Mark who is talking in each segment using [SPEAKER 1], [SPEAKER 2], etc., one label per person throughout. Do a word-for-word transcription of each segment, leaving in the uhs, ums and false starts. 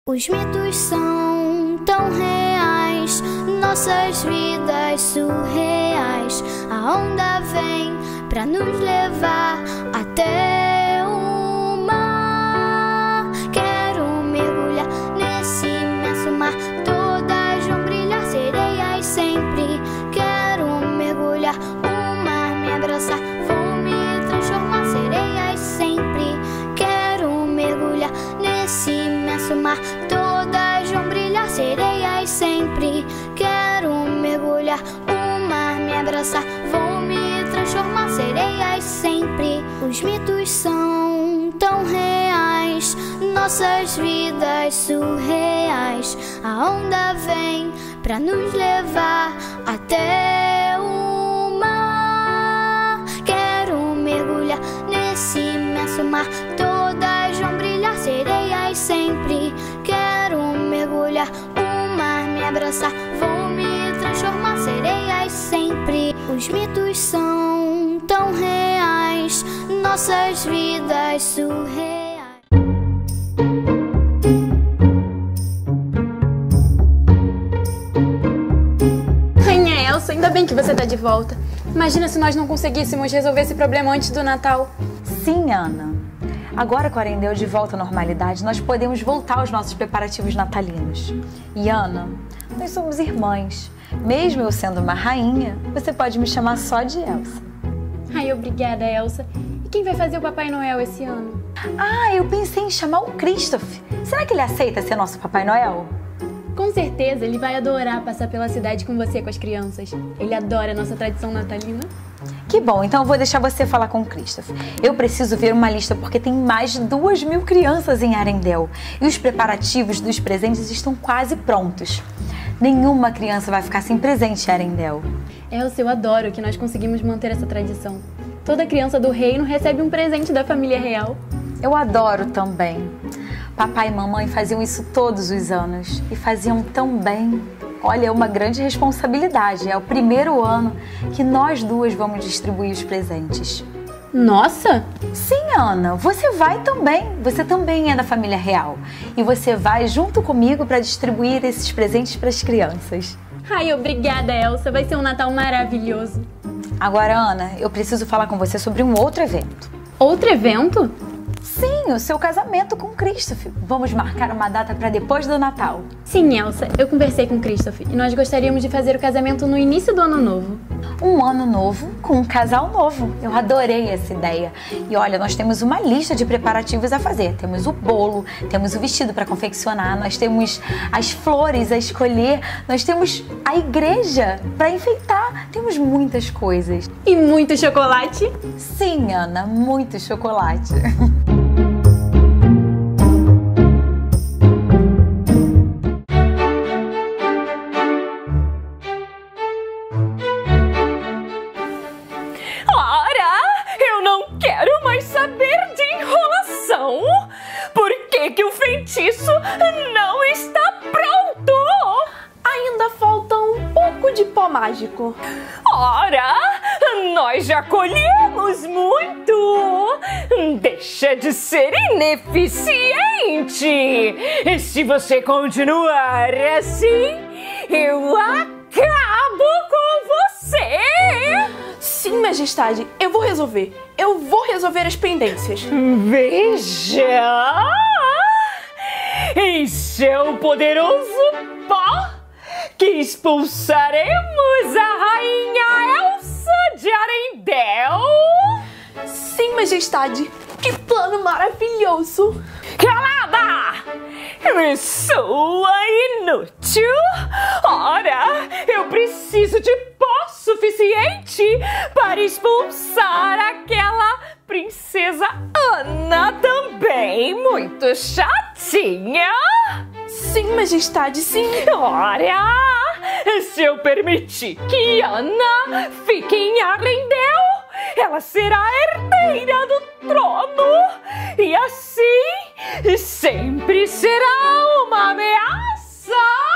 [SPEAKER 1] Os mitos são tão reais, nossas vidas surreais. A onda vem pra nos levar até o mar. Quero mergulhar nesse imenso mar, todas vão brilhar, sereias sempre. Quero mergulhar, o mar me abraçar, vou me transformar, sereias sempre. Quero mergulhar nesse imenso mar, todas vão brilhar, sereias sempre. Quero mergulhar, o mar me abraçar, vou me transformar, sereias sempre. Os mitos são tão reais, nossas vidas surreais. A onda vem pra nos levar até o mar. Quero mergulhar nesse imenso mar, todas vão brilhar, sereias sempre. Quero mergulhar, o mar me abraçar, vou me transformar, sereias sempre. Os mitos são tão reais, nossas vidas surreais.
[SPEAKER 2] Rainha Elsa, ainda bem que você tá de volta. Imagina se nós não conseguíssemos resolver esse problema antes do Natal.
[SPEAKER 3] Sim, Ana. Agora com a Arendelle de volta à normalidade, nós podemos voltar aos nossos preparativos natalinos. E Ana, nós somos irmãs. Mesmo eu sendo uma rainha, você pode me chamar só de Elsa.
[SPEAKER 2] Ai, obrigada, Elsa. E quem vai fazer o Papai Noel esse ano?
[SPEAKER 3] Ah, eu pensei em chamar o Christoph. Será que ele aceita ser nosso Papai Noel?
[SPEAKER 2] Com certeza, ele vai adorar passar pela cidade com você, com as crianças. Ele adora a nossa tradição natalina.
[SPEAKER 3] Que bom, então eu vou deixar você falar com o Christoph. Eu preciso ver uma lista porque tem mais de duas mil crianças em Arendelle e os preparativos dos presentes estão quase prontos. Nenhuma criança vai ficar sem presente em Arendelle.
[SPEAKER 2] Elsa, eu adoro que nós conseguimos manter essa tradição. Toda criança do reino recebe um presente da família real.
[SPEAKER 3] Eu adoro também. Papai e mamãe faziam isso todos os anos e faziam tão bem. Olha, é uma grande responsabilidade. É o primeiro ano que nós duas vamos distribuir os presentes.
[SPEAKER 2] Nossa!
[SPEAKER 3] Sim, Ana, você vai também. Você também é da família real. E você vai junto comigo para distribuir esses presentes para as crianças.
[SPEAKER 2] Ai, obrigada, Elsa. Vai ser um Natal maravilhoso.
[SPEAKER 3] Agora, Ana, eu preciso falar com você sobre um outro evento.
[SPEAKER 2] Outro evento?
[SPEAKER 3] Sim, o seu casamento com o Christoph. Vamos marcar uma data para depois do Natal.
[SPEAKER 2] Sim, Elsa, eu conversei com o Christoph e nós gostaríamos de fazer o casamento no início do ano novo.
[SPEAKER 3] Um ano novo com um casal novo. Eu adorei essa ideia. E olha, nós temos uma lista de preparativos a fazer. Temos o bolo, temos o vestido para confeccionar, nós temos as flores a escolher, nós temos a igreja para enfeitar. Temos muitas coisas.
[SPEAKER 2] E muito chocolate?
[SPEAKER 3] Sim, Ana, muito chocolate.
[SPEAKER 4] Feitiço não está pronto!
[SPEAKER 5] Ainda falta um pouco de pó mágico.
[SPEAKER 4] Ora, nós já colhemos muito! Deixa de ser ineficiente! E se você continuar assim, eu acabo com você!
[SPEAKER 5] Sim, Majestade, eu vou resolver. Eu vou resolver as pendências.
[SPEAKER 4] Veja! Em seu poderoso pó, que expulsaremos a Rainha Elsa de Arendelle.
[SPEAKER 5] Sim, Majestade, que plano maravilhoso!
[SPEAKER 4] Calada! Eu sou inútil! Ora, eu preciso de pó suficiente para expulsar aquela princesa Ana também, muito chatinha.
[SPEAKER 5] Sim, Majestade, sim.
[SPEAKER 4] Ora, se eu permitir que Ana fique em Arendelle, ela será herdeira do trono e assim sempre será uma ameaça.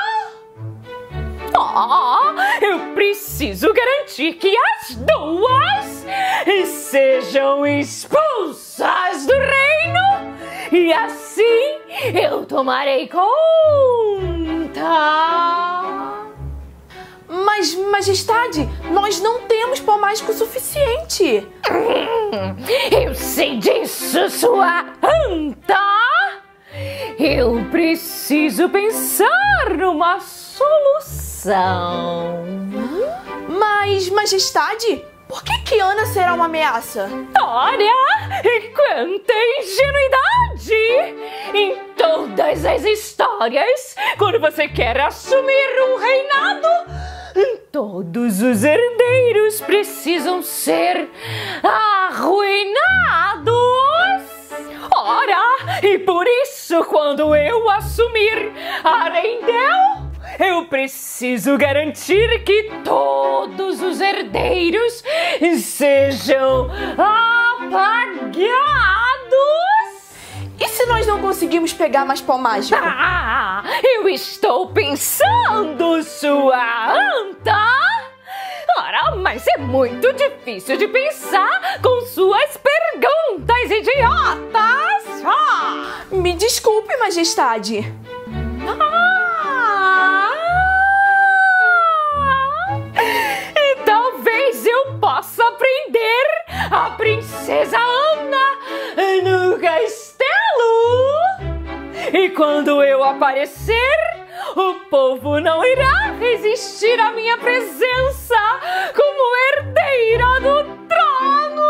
[SPEAKER 4] Oh, eu preciso garantir que as duas sejam expulsas do reino e assim eu tomarei conta.
[SPEAKER 5] Mas, majestade, nós não temos pó mágico suficiente.
[SPEAKER 4] Hum, eu sei disso, sua anta. Eu preciso pensar numa solução.
[SPEAKER 5] Mas, majestade, por que Kiana será uma ameaça?
[SPEAKER 4] Olha, quanta ingenuidade! Em todas as histórias, quando você quer assumir um reinado, todos os herdeiros precisam ser arruinados. Ora, e por isso, quando eu assumir Arendelle, eu preciso garantir que todos os herdeiros sejam apagados.
[SPEAKER 5] E se nós não conseguimos pegar mais pó mágico?
[SPEAKER 4] Ah, eu estou pensando, sua anta. Ora, mas é muito difícil de pensar com suas perguntas idiotas. Ah.
[SPEAKER 5] Me desculpe, majestade.
[SPEAKER 4] Ah. E talvez eu possa prender a princesa Anna no castelo. E quando eu aparecer, o povo não irá resistir à minha presença como herdeira do trono!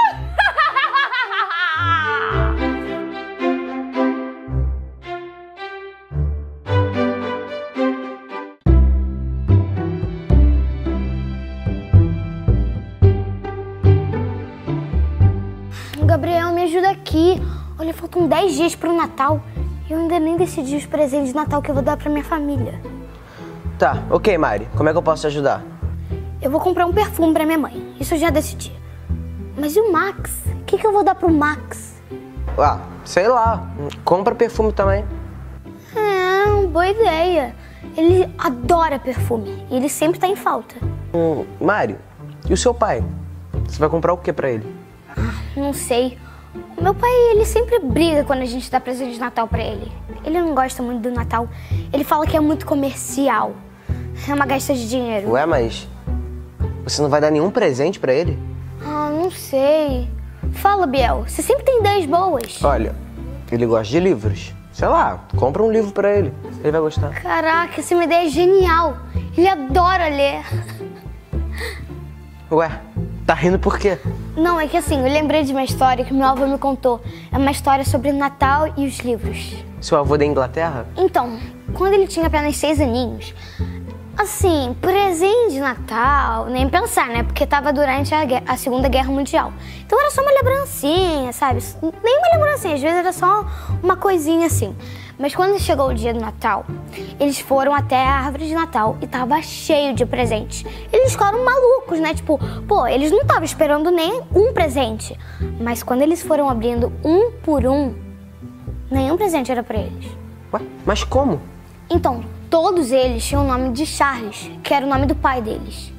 [SPEAKER 1] Gabriel, me ajuda aqui. Olha, faltam dez dias pro Natal. Eu ainda nem decidi os presentes de Natal que eu vou dar pra minha família.
[SPEAKER 6] Tá, ok, Mari. Como é que eu posso te ajudar?
[SPEAKER 1] Eu vou comprar um perfume pra minha mãe. Isso eu já decidi. Mas e o Max? O que, que eu vou dar pro Max?
[SPEAKER 6] Ah, sei lá. Compra perfume também.
[SPEAKER 1] É, uma boa ideia. Ele adora perfume e ele sempre tá em falta.
[SPEAKER 6] Hum, Mari, e o seu pai? Você vai comprar o que pra ele?
[SPEAKER 1] Ah, não sei. O meu pai, ele sempre briga quando a gente dá presente de Natal pra ele. Ele não gosta muito do Natal. Ele fala que é muito comercial. É uma gasta de dinheiro.
[SPEAKER 6] Ué, mas você não vai dar nenhum presente pra ele?
[SPEAKER 1] Ah, não sei. Fala, Biel. Você sempre tem ideias boas.
[SPEAKER 6] Olha, ele gosta de livros. Sei lá, compra um livro pra ele. Ele vai gostar.
[SPEAKER 1] Caraca, essa é uma ideia genial. Ele adora ler.
[SPEAKER 6] Ué, tá rindo por quê?
[SPEAKER 1] Não, é que assim, eu lembrei de uma história que meu avô me contou. É uma história sobre Natal e os livros.
[SPEAKER 6] Seu avô da Inglaterra?
[SPEAKER 1] Então, quando ele tinha apenas seis aninhos, assim, presente de Natal, nem pensar, né? Porque tava durante a, guerra, a Segunda Guerra Mundial. Então era só uma lembrancinha, sabe? Nem uma lembrancinha, às vezes era só uma coisinha assim. Mas quando chegou o dia do Natal, eles foram até a árvore de Natal e tava cheio de presentes. Eles ficaram malucos, né? Tipo, pô, eles não estavam esperando nem um presente. Mas quando eles foram abrindo um por um, nenhum presente era pra eles.
[SPEAKER 6] Ué, mas como?
[SPEAKER 1] Então, todos eles tinham o nome de Charles, que era o nome do pai deles.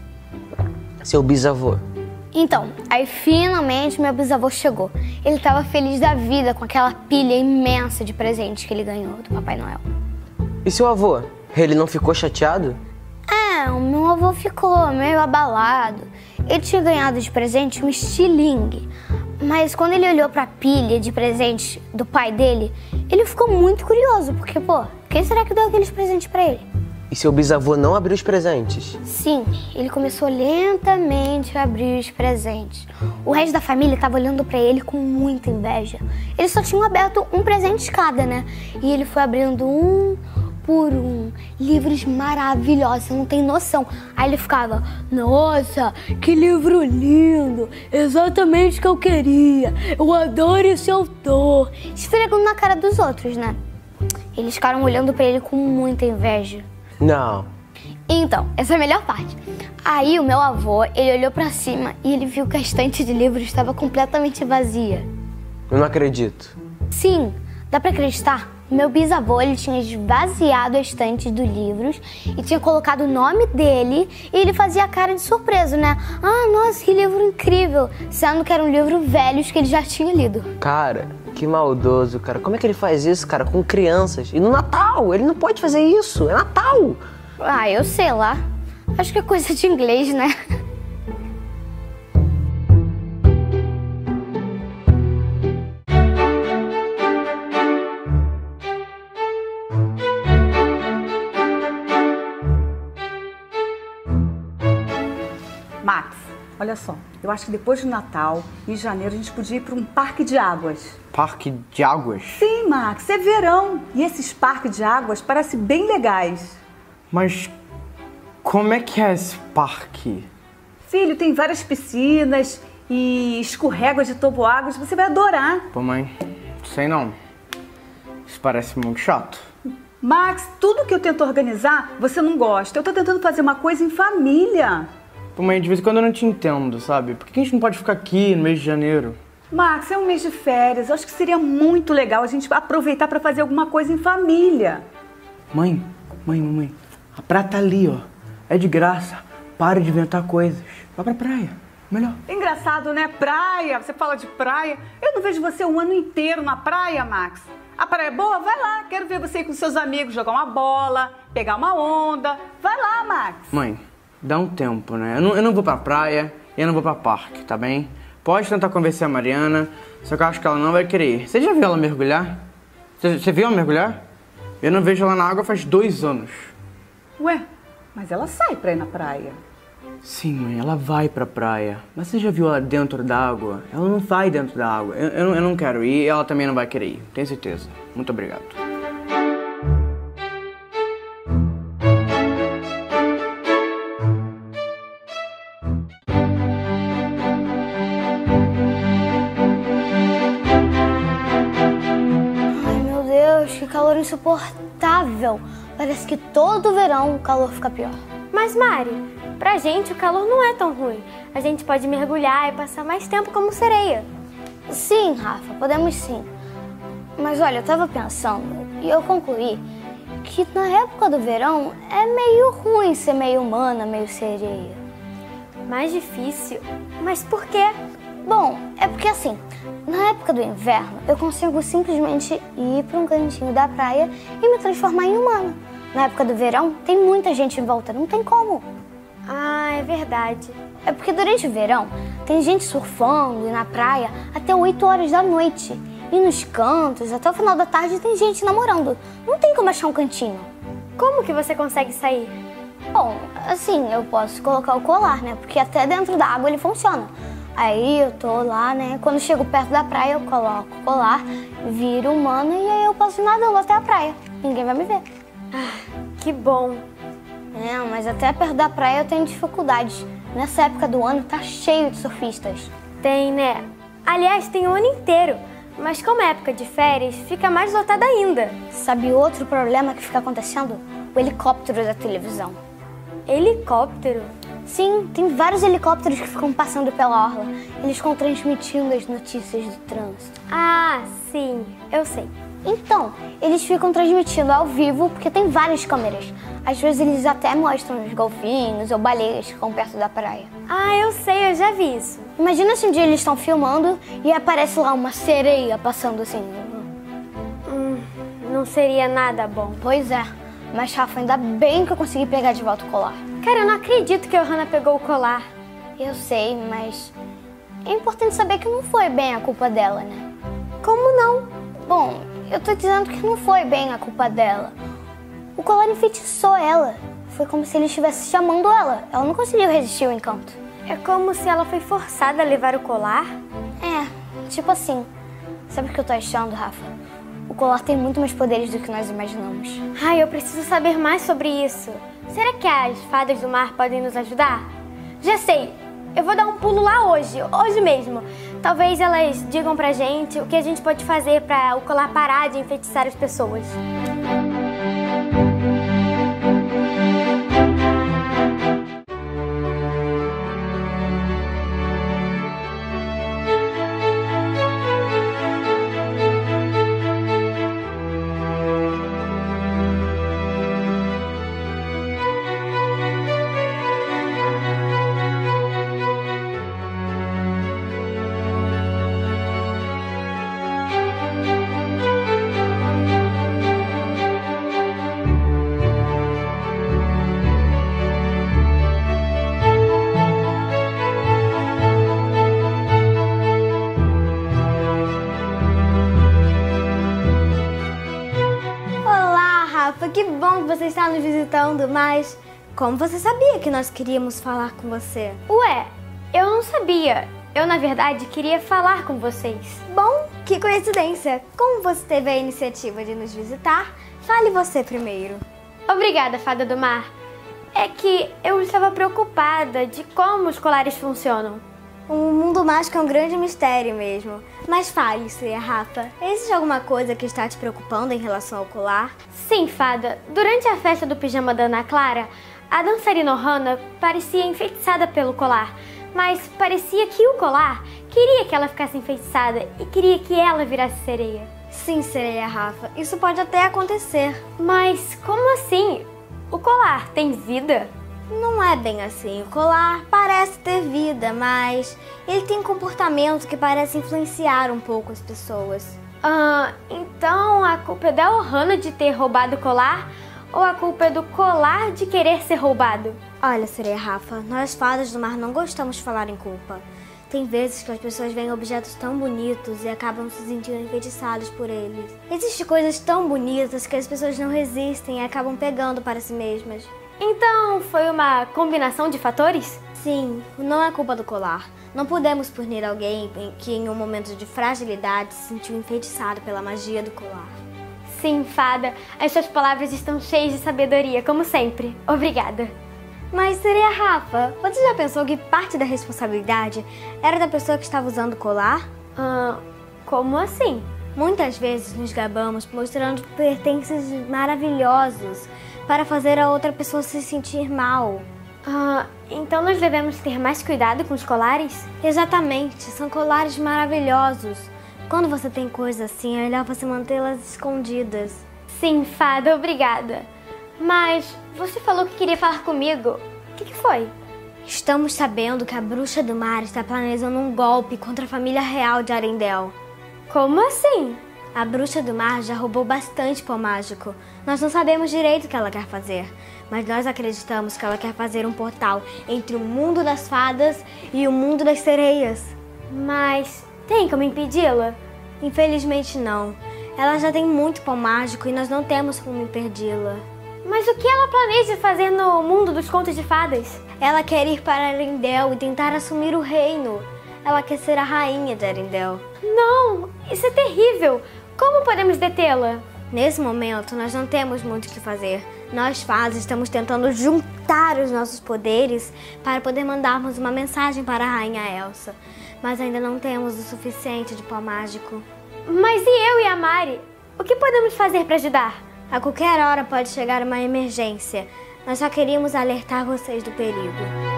[SPEAKER 6] Seu bisavô?
[SPEAKER 1] Então, aí finalmente meu bisavô chegou. Ele tava feliz da vida com aquela pilha imensa de presentes que ele ganhou do Papai Noel.
[SPEAKER 6] E seu avô? Ele não ficou chateado?
[SPEAKER 1] É, o meu avô ficou meio abalado. Ele tinha ganhado de presente um estilingue. Mas quando ele olhou pra pilha de presentes do pai dele, ele ficou muito curioso, porque, pô, quem será que deu aqueles presentes pra ele?
[SPEAKER 6] E seu bisavô não abriu os presentes?
[SPEAKER 1] Sim, ele começou lentamente a abrir os presentes. O resto da família estava olhando pra ele com muita inveja. Eles só tinham aberto um presente cada, né? E ele foi abrindo um por um. Livros maravilhosos, você não tem noção. Aí ele ficava, nossa, que livro lindo! Exatamente o que eu queria! Eu adoro esse autor! Esfregando na cara dos outros, né? Eles ficaram olhando pra ele com muita inveja.
[SPEAKER 6] Não.
[SPEAKER 1] Então, essa é a melhor parte. Aí o meu avô, ele olhou pra cima e ele viu que a estante de livros estava completamente vazia.
[SPEAKER 6] Eu não acredito.
[SPEAKER 1] Sim, dá pra acreditar? Meu bisavô, ele tinha esvaziado a estante dos livros e tinha colocado o nome dele e ele fazia a cara de surpreso, né? Ah, nossa, que livro incrível! Sendo que eram livros velhos que ele já tinha lido.
[SPEAKER 6] Cara, Que maldoso, cara. Como é que ele faz isso, cara, com crianças? E no Natal? Ele não pode fazer isso. É Natal.
[SPEAKER 1] Ah, eu sei lá. Acho que é coisa de inglês, né?
[SPEAKER 7] Max, olha só, eu acho que depois do Natal, em janeiro, a gente podia ir para um parque de águas.
[SPEAKER 8] Parque de águas?
[SPEAKER 7] Sim, Max, é verão. E esses parques de águas parecem bem legais.
[SPEAKER 8] Mas como é que é esse parque?
[SPEAKER 7] Filho, tem várias piscinas e escorréguas de toboáguas, você vai adorar.
[SPEAKER 8] Pô, mãe, sei não. Isso parece muito chato.
[SPEAKER 7] Max, tudo que eu tento organizar, você não gosta. Eu tô tentando fazer uma coisa em família.
[SPEAKER 8] Pô, mãe, de vez em quando eu não te entendo, sabe? Por que a gente não pode ficar aqui no mês de janeiro?
[SPEAKER 7] Max, é um mês de férias. Eu acho que seria muito legal a gente aproveitar para fazer alguma coisa em família.
[SPEAKER 8] Mãe, mãe, mãe, a praia tá ali, ó. É de graça. Para de inventar coisas. Vai pra praia. Melhor.
[SPEAKER 7] Engraçado, né? Praia. Você fala de praia. Eu não vejo você um ano inteiro na praia, Max. A praia é boa? Vai lá. Quero ver você ir com seus amigos jogar uma bola, pegar uma onda. Vai lá, Max.
[SPEAKER 8] Mãe, dá um tempo, né? Eu não, eu não vou pra praia e eu não vou pra parque, tá bem? Pode tentar convencer a Mariana, só que eu acho que ela não vai querer ir. Você já viu ela mergulhar? Você, você viu ela mergulhar? Eu não vejo ela na água faz dois anos.
[SPEAKER 7] Ué, mas ela sai pra ir na praia.
[SPEAKER 8] Sim, mãe, ela vai pra praia. Mas você já viu ela dentro da água? Ela não vai dentro da água. Eu, eu, eu não quero ir e ela também não vai querer ir. Tenho certeza. Muito obrigado.
[SPEAKER 1] Ai, meu Deus, que calor insuportável. Parece que todo verão o calor fica pior.
[SPEAKER 2] Mas Mari, pra gente o calor não é tão ruim. A gente pode mergulhar e passar mais tempo como sereia.
[SPEAKER 1] Sim, Rafa, podemos sim. Mas olha, eu tava pensando e eu concluí que na época do verão é meio ruim ser meio humana, meio sereia.
[SPEAKER 2] Mais difícil? Mas por quê?
[SPEAKER 1] Bom, é porque assim, na época do inverno eu consigo simplesmente ir para um cantinho da praia e me transformar em humana. Na época do verão tem muita gente em volta, não tem como.
[SPEAKER 2] Ah, é verdade.
[SPEAKER 1] É porque durante o verão tem gente surfando e na praia até oito horas da noite. E nos cantos, até o final da tarde, tem gente namorando. Não tem como achar um cantinho.
[SPEAKER 2] Como que você consegue sair?
[SPEAKER 1] Bom, assim, eu posso colocar o colar, né? Porque até dentro da água ele funciona. Aí eu tô lá, né? Quando chego perto da praia, eu coloco o colar, viro humana e aí eu posso ir nadando até a praia. Ninguém vai me ver.
[SPEAKER 2] Ah, que bom.
[SPEAKER 1] É, mas até perto da praia eu tenho dificuldades. Nessa época do ano tá cheio de surfistas.
[SPEAKER 2] Tem, né? Aliás, tem o ano inteiro. Mas como é época de férias, fica mais lotada ainda.
[SPEAKER 1] Sabe outro problema que fica acontecendo? O helicóptero da televisão.
[SPEAKER 2] Helicóptero?
[SPEAKER 1] Sim, tem vários helicópteros que ficam passando pela orla. Eles ficam transmitindo as notícias do trânsito.
[SPEAKER 2] Ah, sim, eu sei.
[SPEAKER 1] Então, eles ficam transmitindo ao vivo porque tem várias câmeras. Às vezes eles até mostram os golfinhos ou baleias que ficam perto da praia.
[SPEAKER 2] Ah, eu sei, eu já vi isso.
[SPEAKER 1] Imagina se um dia eles estão filmando e aparece lá uma sereia passando assim.
[SPEAKER 2] Hum, não seria nada bom.
[SPEAKER 1] Pois é, mas Rafa, ainda bem que eu consegui pegar de volta o colar.
[SPEAKER 2] Cara, eu não acredito que a Hannah pegou o colar.
[SPEAKER 1] Eu sei, mas é importante saber que não foi bem a culpa dela, né?
[SPEAKER 2] Como não?
[SPEAKER 1] Bom, eu tô dizendo que não foi bem a culpa dela. O colar enfeitiçou ela. Foi como se ele estivesse chamando ela. Ela não conseguiu resistir ao encanto.
[SPEAKER 2] É como se ela foi forçada a levar o colar?
[SPEAKER 1] É, tipo assim. Sabe o que eu tô achando, Rafa? O colar tem muito mais poderes do que nós imaginamos.
[SPEAKER 2] Ai, eu preciso saber mais sobre isso. Será que as fadas do mar podem nos ajudar? Já sei! Eu vou dar um pulo lá hoje, hoje mesmo. Talvez elas digam pra gente o que a gente pode fazer pra o colar parar de enfeitiçar as pessoas. Rafa, que bom que você está nos visitando, mas como você sabia que nós queríamos falar com você?
[SPEAKER 9] Ué, eu não sabia. Eu, na verdade, queria falar com vocês.
[SPEAKER 2] Bom, que coincidência. Como você teve a iniciativa de nos visitar, fale você primeiro.
[SPEAKER 9] Obrigada, Fada do Mar. É que eu estava preocupada de como os colares funcionam.
[SPEAKER 2] O mundo mágico é um grande mistério mesmo. Mas fale, Sereia Rafa, existe alguma coisa que está te preocupando em relação ao colar?
[SPEAKER 9] Sim, Fada. Durante a festa do pijama da Ana Clara, a dançarina Ohana parecia enfeitiçada pelo colar. Mas parecia que o colar queria que ela ficasse enfeitiçada e queria que ela virasse sereia.
[SPEAKER 2] Sim, Sereia Rafa, isso pode até acontecer.
[SPEAKER 9] Mas como assim? O colar tem vida?
[SPEAKER 2] Não é bem assim. O colar parece ter vida, mas ele tem comportamento que parece influenciar um pouco as pessoas.
[SPEAKER 9] Ah, então a culpa é da Ohana de ter roubado o colar? Ou a culpa é do colar de querer ser roubado?
[SPEAKER 2] Olha, Sereia Rafa, nós fadas do mar não gostamos de falar em culpa. Tem vezes que as pessoas veem objetos tão bonitos e acabam se sentindo enfeitiçadas por eles. Existem coisas tão bonitas que as pessoas não resistem e acabam pegando para si mesmas.
[SPEAKER 9] Então foi uma combinação de fatores?
[SPEAKER 2] Sim, não é culpa do colar. Não podemos punir alguém que em um momento de fragilidade se sentiu enfeitiçado pela magia do colar.
[SPEAKER 9] Sim, Fada, as suas palavras estão cheias de sabedoria, como sempre. Obrigada.
[SPEAKER 2] Mas, Sereia Rafa, você já pensou que parte da responsabilidade era da pessoa que estava usando o colar?
[SPEAKER 9] Ah, como assim?
[SPEAKER 2] Muitas vezes nos gabamos mostrando pertences maravilhosos para fazer a outra pessoa se sentir mal.
[SPEAKER 9] Ah, então nós devemos ter mais cuidado com os colares?
[SPEAKER 2] Exatamente, são colares maravilhosos. Quando você tem coisas assim, é melhor você mantê-las escondidas.
[SPEAKER 9] Sim, Fada, obrigada. Mas você falou que queria falar comigo. O que, que foi?
[SPEAKER 2] Estamos sabendo que a Bruxa do Mar está planejando um golpe contra a família real de Arendelle.
[SPEAKER 9] Como assim?
[SPEAKER 2] A Bruxa do Mar já roubou bastante pó mágico. Nós não sabemos direito o que ela quer fazer, mas nós acreditamos que ela quer fazer um portal entre o mundo das fadas e o mundo das sereias.
[SPEAKER 9] Mas tem como impedi-la?
[SPEAKER 2] Infelizmente não. Ela já tem muito pó mágico e nós não temos como impedi-la.
[SPEAKER 9] Mas o que ela planeja fazer no mundo dos contos de fadas?
[SPEAKER 2] Ela quer ir para Arendelle e tentar assumir o reino. Ela quer ser a rainha de Arendelle.
[SPEAKER 9] Não, isso é terrível. Como podemos detê-la?
[SPEAKER 2] Nesse momento, nós não temos muito o que fazer. Nós fadas estamos tentando juntar os nossos poderes para poder mandarmos uma mensagem para a rainha Elsa. Mas ainda não temos o suficiente de pó mágico.
[SPEAKER 9] Mas e eu e a Mari? O que podemos fazer para ajudar?
[SPEAKER 2] A qualquer hora pode chegar uma emergência. Nós só queríamos alertar vocês do perigo.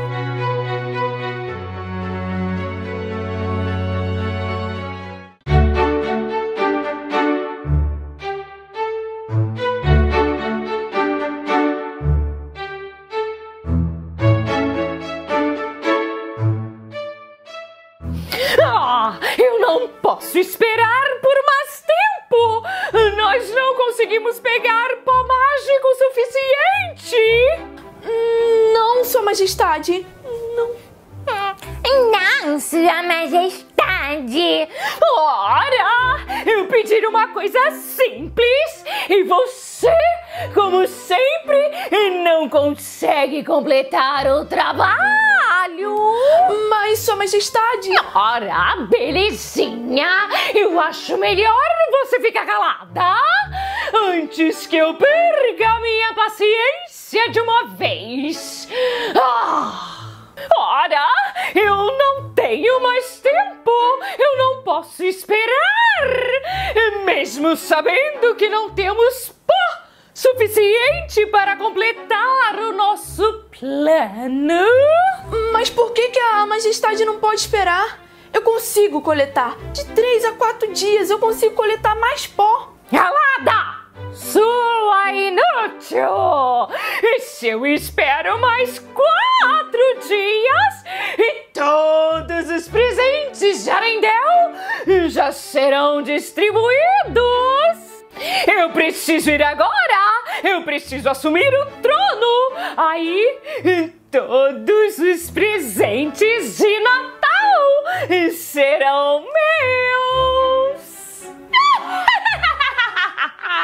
[SPEAKER 4] Ah, eu não posso esperar por mais tempo! Nós não conseguimos pegar pó mágico suficiente!
[SPEAKER 5] Não, Sua Majestade, não.
[SPEAKER 1] Não, Sua Majestade!
[SPEAKER 4] Ora, eu pedi uma coisa simples e você, como sempre, não consegue completar o trabalho!
[SPEAKER 5] Mas, Sua Majestade...
[SPEAKER 4] Ora, belezinha! Eu acho melhor você ficar calada antes que eu perca a minha paciência de uma vez. Ah! Ora, eu não tenho mais tempo! Eu não posso esperar! Mesmo sabendo que não temos pó suficiente para completar o nosso plano.
[SPEAKER 5] Mas por que que a Majestade não pode esperar? Eu consigo coletar. De três a quatro dias eu consigo coletar mais pó.
[SPEAKER 4] Calada! Sua inútil! E se eu espero mais quatro dias e todos os presentes de Arendelle já serão distribuídos? Eu preciso ir agora! Eu preciso assumir o trono! Aí todos os presentes de Natal serão meus!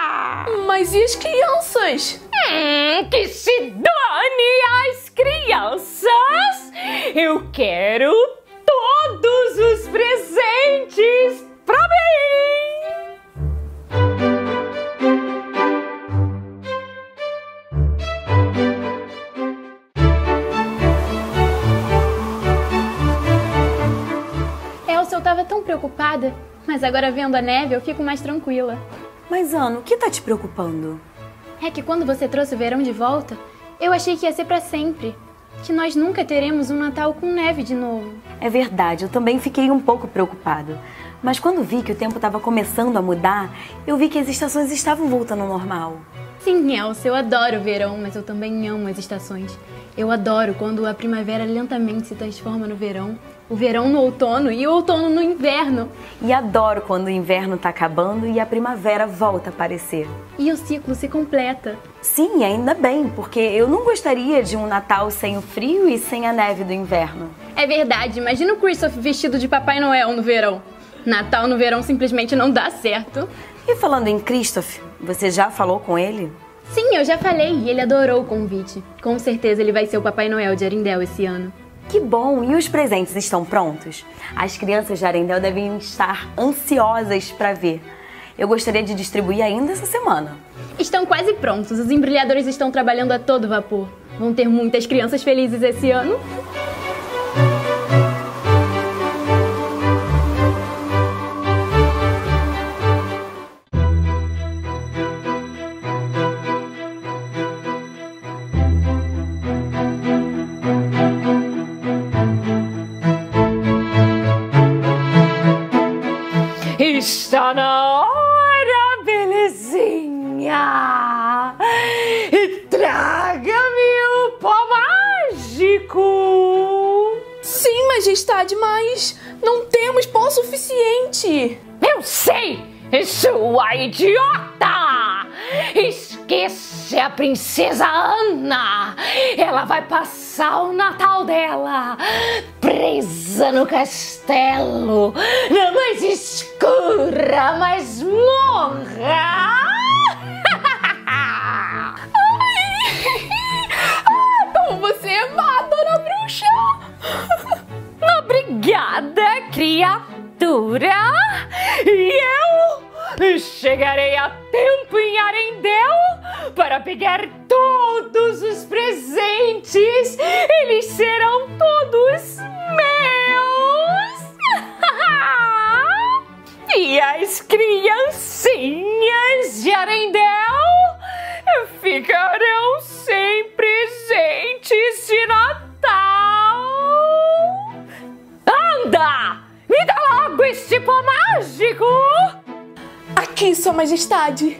[SPEAKER 5] Mas e as crianças?
[SPEAKER 4] Hum, que se dane as crianças! Eu quero todos os presentes pra mim!
[SPEAKER 10] Elsa, eu tava tão preocupada, mas agora vendo a neve eu fico mais tranquila.
[SPEAKER 11] Mas, Ana, o que tá te preocupando?
[SPEAKER 10] É que quando você trouxe o verão de volta, eu achei que ia ser pra sempre. Que nós nunca teremos um Natal com neve de novo.
[SPEAKER 11] É verdade, eu também fiquei um pouco preocupada. Mas quando vi que o tempo estava começando a mudar, eu vi que as estações estavam voltando ao normal.
[SPEAKER 10] Sim, Elsa, eu adoro o verão, mas eu também amo as estações. Eu adoro quando a primavera lentamente se transforma no verão, o verão no outono e o outono no inverno.
[SPEAKER 11] E adoro quando o inverno tá acabando e a primavera volta a aparecer.
[SPEAKER 10] E o ciclo se completa.
[SPEAKER 11] Sim, ainda bem, porque eu não gostaria de um Natal sem o frio e sem a neve do inverno.
[SPEAKER 10] É verdade, imagina o Christopher vestido de Papai Noel no verão. Natal no verão simplesmente não dá certo.
[SPEAKER 11] E falando em Christopher, você já falou com ele?
[SPEAKER 10] Sim, eu já falei e ele adorou o convite. Com certeza ele vai ser o Papai Noel de Arendelle esse ano.
[SPEAKER 11] Que bom! E os presentes estão prontos? As crianças de Arendelle devem estar ansiosas para ver. Eu gostaria de distribuir ainda essa semana.
[SPEAKER 10] Estão quase prontos. Os embrulhadores estão trabalhando a todo vapor. Vão ter muitas crianças felizes esse ano.
[SPEAKER 4] Está na hora, belezinha! E traga-me o pó mágico!
[SPEAKER 5] Sim, majestade, mas não temos pó suficiente!
[SPEAKER 4] Eu sei, sua idiota! Esquece a princesa Ana! Ela vai passar o Natal dela presa no castelo, na mais escura masmorra!
[SPEAKER 5] Como você é má, dona bruxa!
[SPEAKER 4] Obrigada, criatura! E eu chegarei a tempo em Arendelle para pegar todos os presentes. Eles serão todos meus. E as criancinhas de Arendelle ficarão sem presentes de Natal. Anda! Me dá logo esse pó mágico!
[SPEAKER 5] Aqui, sua majestade.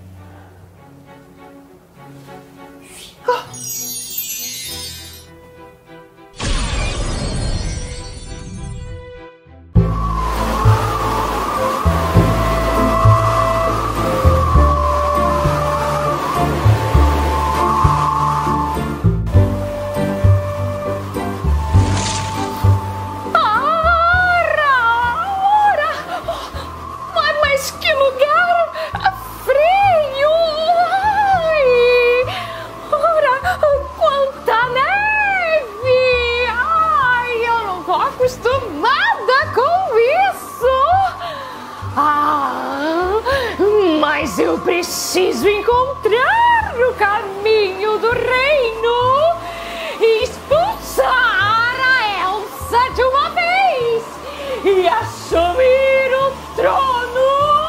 [SPEAKER 4] Mas eu preciso encontrar o caminho do reino e expulsar a Elsa de uma vez e assumir o trono.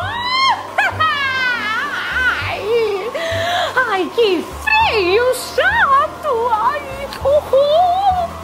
[SPEAKER 4] Ai, ai, que frio chato. Ai, uhul.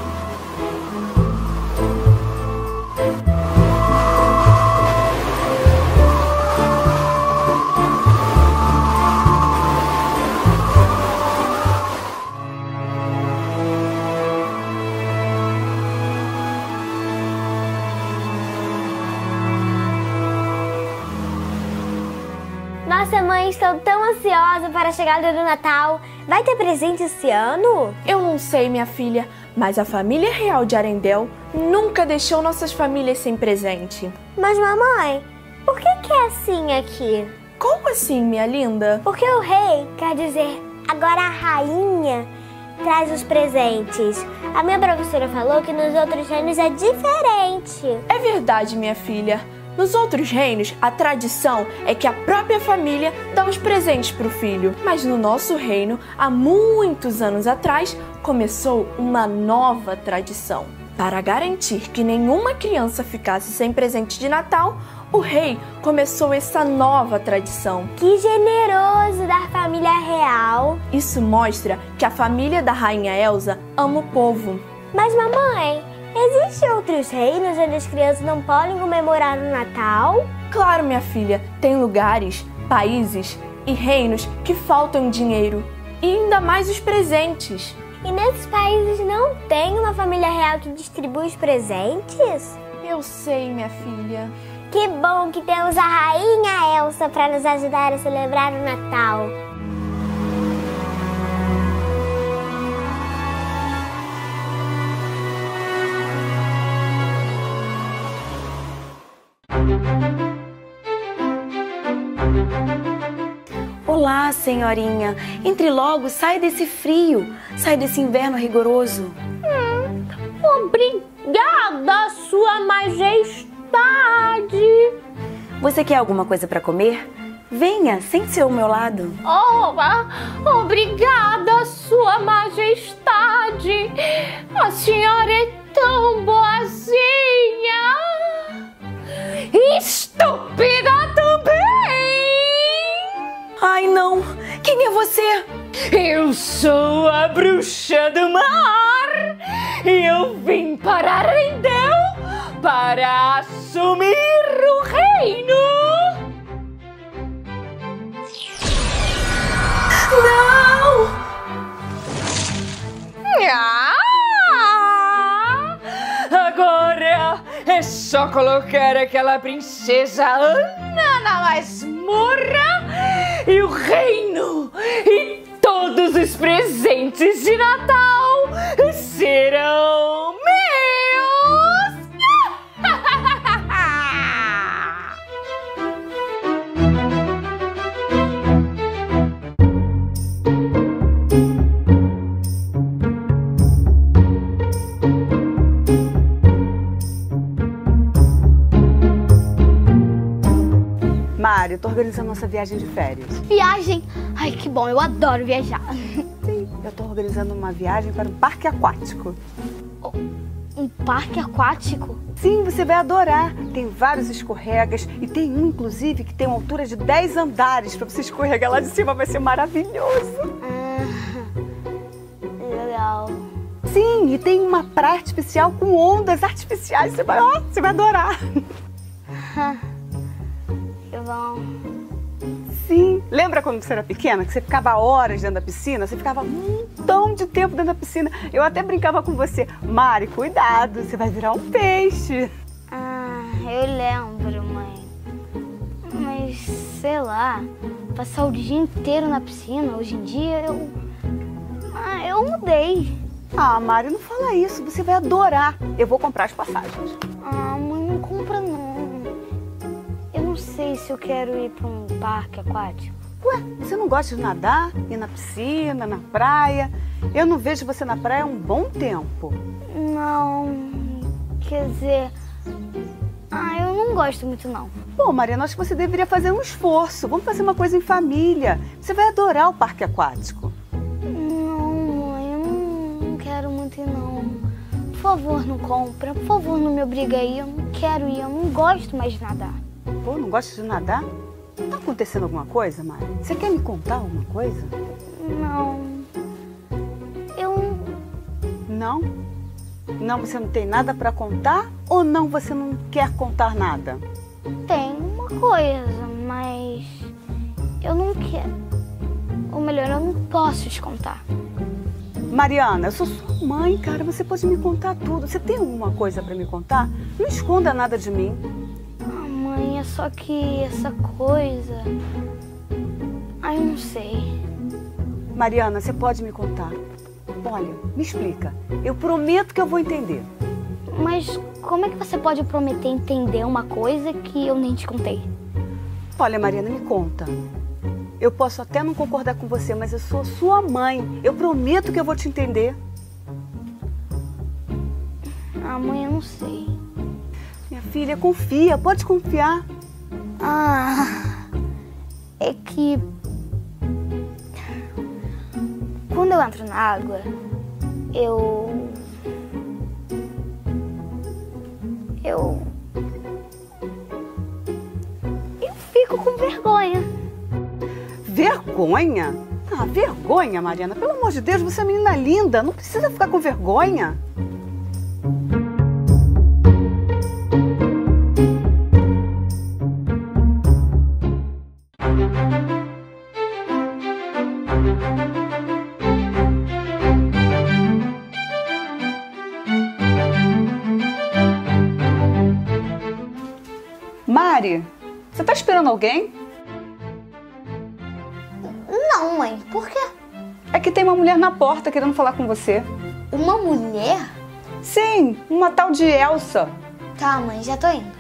[SPEAKER 2] Nossa, mãe, estou tão ansiosa para a chegada do Natal. Vai ter presente esse ano?
[SPEAKER 5] Eu não sei, minha filha, mas a família real de Arendelle nunca deixou nossas famílias sem presente.
[SPEAKER 2] Mas, mamãe, por que que é assim aqui?
[SPEAKER 5] Como assim, minha linda?
[SPEAKER 2] Porque o rei quer dizer agora a rainha traz os presentes. A minha professora falou que nos outros reinos é diferente.
[SPEAKER 5] É verdade, minha filha. Nos outros reinos, a tradição é que a própria família dá os presentes para o filho. Mas no nosso reino, há muitos anos atrás, começou uma nova tradição. Para garantir que nenhuma criança ficasse sem presente de Natal, o rei começou essa nova tradição.
[SPEAKER 2] Que generoso da família real!
[SPEAKER 5] Isso mostra que a família da rainha Elsa ama o povo.
[SPEAKER 2] Mas mamãe, existem outros reinos onde as crianças não podem comemorar o Natal?
[SPEAKER 5] Claro, minha filha, tem lugares, países e reinos que faltam dinheiro. E ainda mais os presentes.
[SPEAKER 2] E nesses países não tem uma família real que distribui os presentes?
[SPEAKER 5] Eu sei, minha filha.
[SPEAKER 2] Que bom que temos a rainha Elsa para nos ajudar a celebrar o Natal.
[SPEAKER 11] Olá, senhorinha. Entre logo, sai desse frio, sai desse inverno rigoroso.
[SPEAKER 4] Hum, obrigada, Sua Majestade.
[SPEAKER 11] Você quer alguma coisa para comer? Venha, sente-se ao meu lado.
[SPEAKER 4] Oh, obrigada, Sua Majestade. A senhora é tão boazinha. Estúpida também.
[SPEAKER 11] Ai, não! Quem é você?
[SPEAKER 4] Eu sou a bruxa do mar! Eu vim para Arendelle para assumir o reino!
[SPEAKER 11] Não!
[SPEAKER 4] Ah! Agora é só colocar aquela princesa Ana na masmorra e o reino e todos os presentes de Natal serão meus!
[SPEAKER 7] Mário, eu tô organizando nossa viagem de férias.
[SPEAKER 1] Viagem? Ai, que bom, eu adoro viajar.
[SPEAKER 7] Sim, eu tô organizando uma viagem para um parque aquático.
[SPEAKER 1] Um parque aquático?
[SPEAKER 7] Sim, você vai adorar. Tem vários escorregas e tem um, inclusive, que tem uma altura de dez andares para você escorregar lá de cima. Vai ser maravilhoso.
[SPEAKER 1] Ah, legal.
[SPEAKER 7] Sim, e tem uma praia artificial com ondas artificiais. Você vai, ó, você vai adorar.
[SPEAKER 1] Que bom.
[SPEAKER 7] Sim. Lembra quando você era pequena, que você ficava horas dentro da piscina? Você ficava um montão de tempo dentro da piscina. Eu até brincava com você. Mari, cuidado, você vai virar um peixe.
[SPEAKER 1] Ah, eu lembro, mãe. Mas, sei lá, passar o dia inteiro na piscina, hoje em dia, eu... Ah, eu mudei.
[SPEAKER 7] Ah, Mari, não fala isso. Você vai adorar. Eu vou comprar as passagens.
[SPEAKER 1] Ah, mãe, não compra não. Não sei se eu quero ir para um parque aquático.
[SPEAKER 7] Ué, você não gosta de nadar? Ir na piscina, na praia? Eu não vejo você na praia há um bom tempo.
[SPEAKER 1] Não, quer dizer... Ah, eu não gosto muito não.
[SPEAKER 7] Bom, Mariana, acho que você deveria fazer um esforço. Vamos fazer uma coisa em família. Você vai adorar o parque aquático.
[SPEAKER 1] Não, mãe, eu não, não quero muito ir não. Por favor, não compra. Por favor, não me obriga a ir. Eu não quero ir, eu não gosto mais de nadar.
[SPEAKER 7] Pô, não gosta de nadar? Tá acontecendo alguma coisa, Mari? Você quer me contar alguma coisa?
[SPEAKER 1] Não. Eu...
[SPEAKER 7] Não? Não, você não tem nada pra contar? Ou não, você não quer contar nada?
[SPEAKER 1] Tem uma coisa, mas... Eu não quero. Ou melhor, eu não posso te contar.
[SPEAKER 7] Mariana, eu sou sua mãe, cara. Você pode me contar tudo. Você tem alguma coisa pra me contar? Não esconda nada de mim.
[SPEAKER 1] Mãe, é só que essa coisa... Ai, eu não sei.
[SPEAKER 7] Mariana, você pode me contar? Olha, me explica. Eu prometo que eu vou entender.
[SPEAKER 1] Mas como é que você pode prometer entender uma coisa que eu nem te contei?
[SPEAKER 7] Olha, Mariana, me conta. Eu posso até não concordar com você, mas eu sou sua mãe. Eu prometo que eu vou te entender.
[SPEAKER 1] Ah, mãe, eu não sei.
[SPEAKER 7] Minha filha, confia, pode confiar.
[SPEAKER 1] Ah, é que... Quando eu entro na água, eu... Eu... Eu fico com vergonha.
[SPEAKER 7] Vergonha? Ah, vergonha, Mariana. Pelo amor de Deus, você é uma menina linda. Não precisa ficar com vergonha. Mari, você tá esperando alguém?
[SPEAKER 1] Não, mãe. Por quê?
[SPEAKER 7] É que tem uma mulher na porta querendo falar com você.
[SPEAKER 1] Uma mulher?
[SPEAKER 7] Sim, uma tal de Elsa.
[SPEAKER 1] Tá, mãe, já tô indo.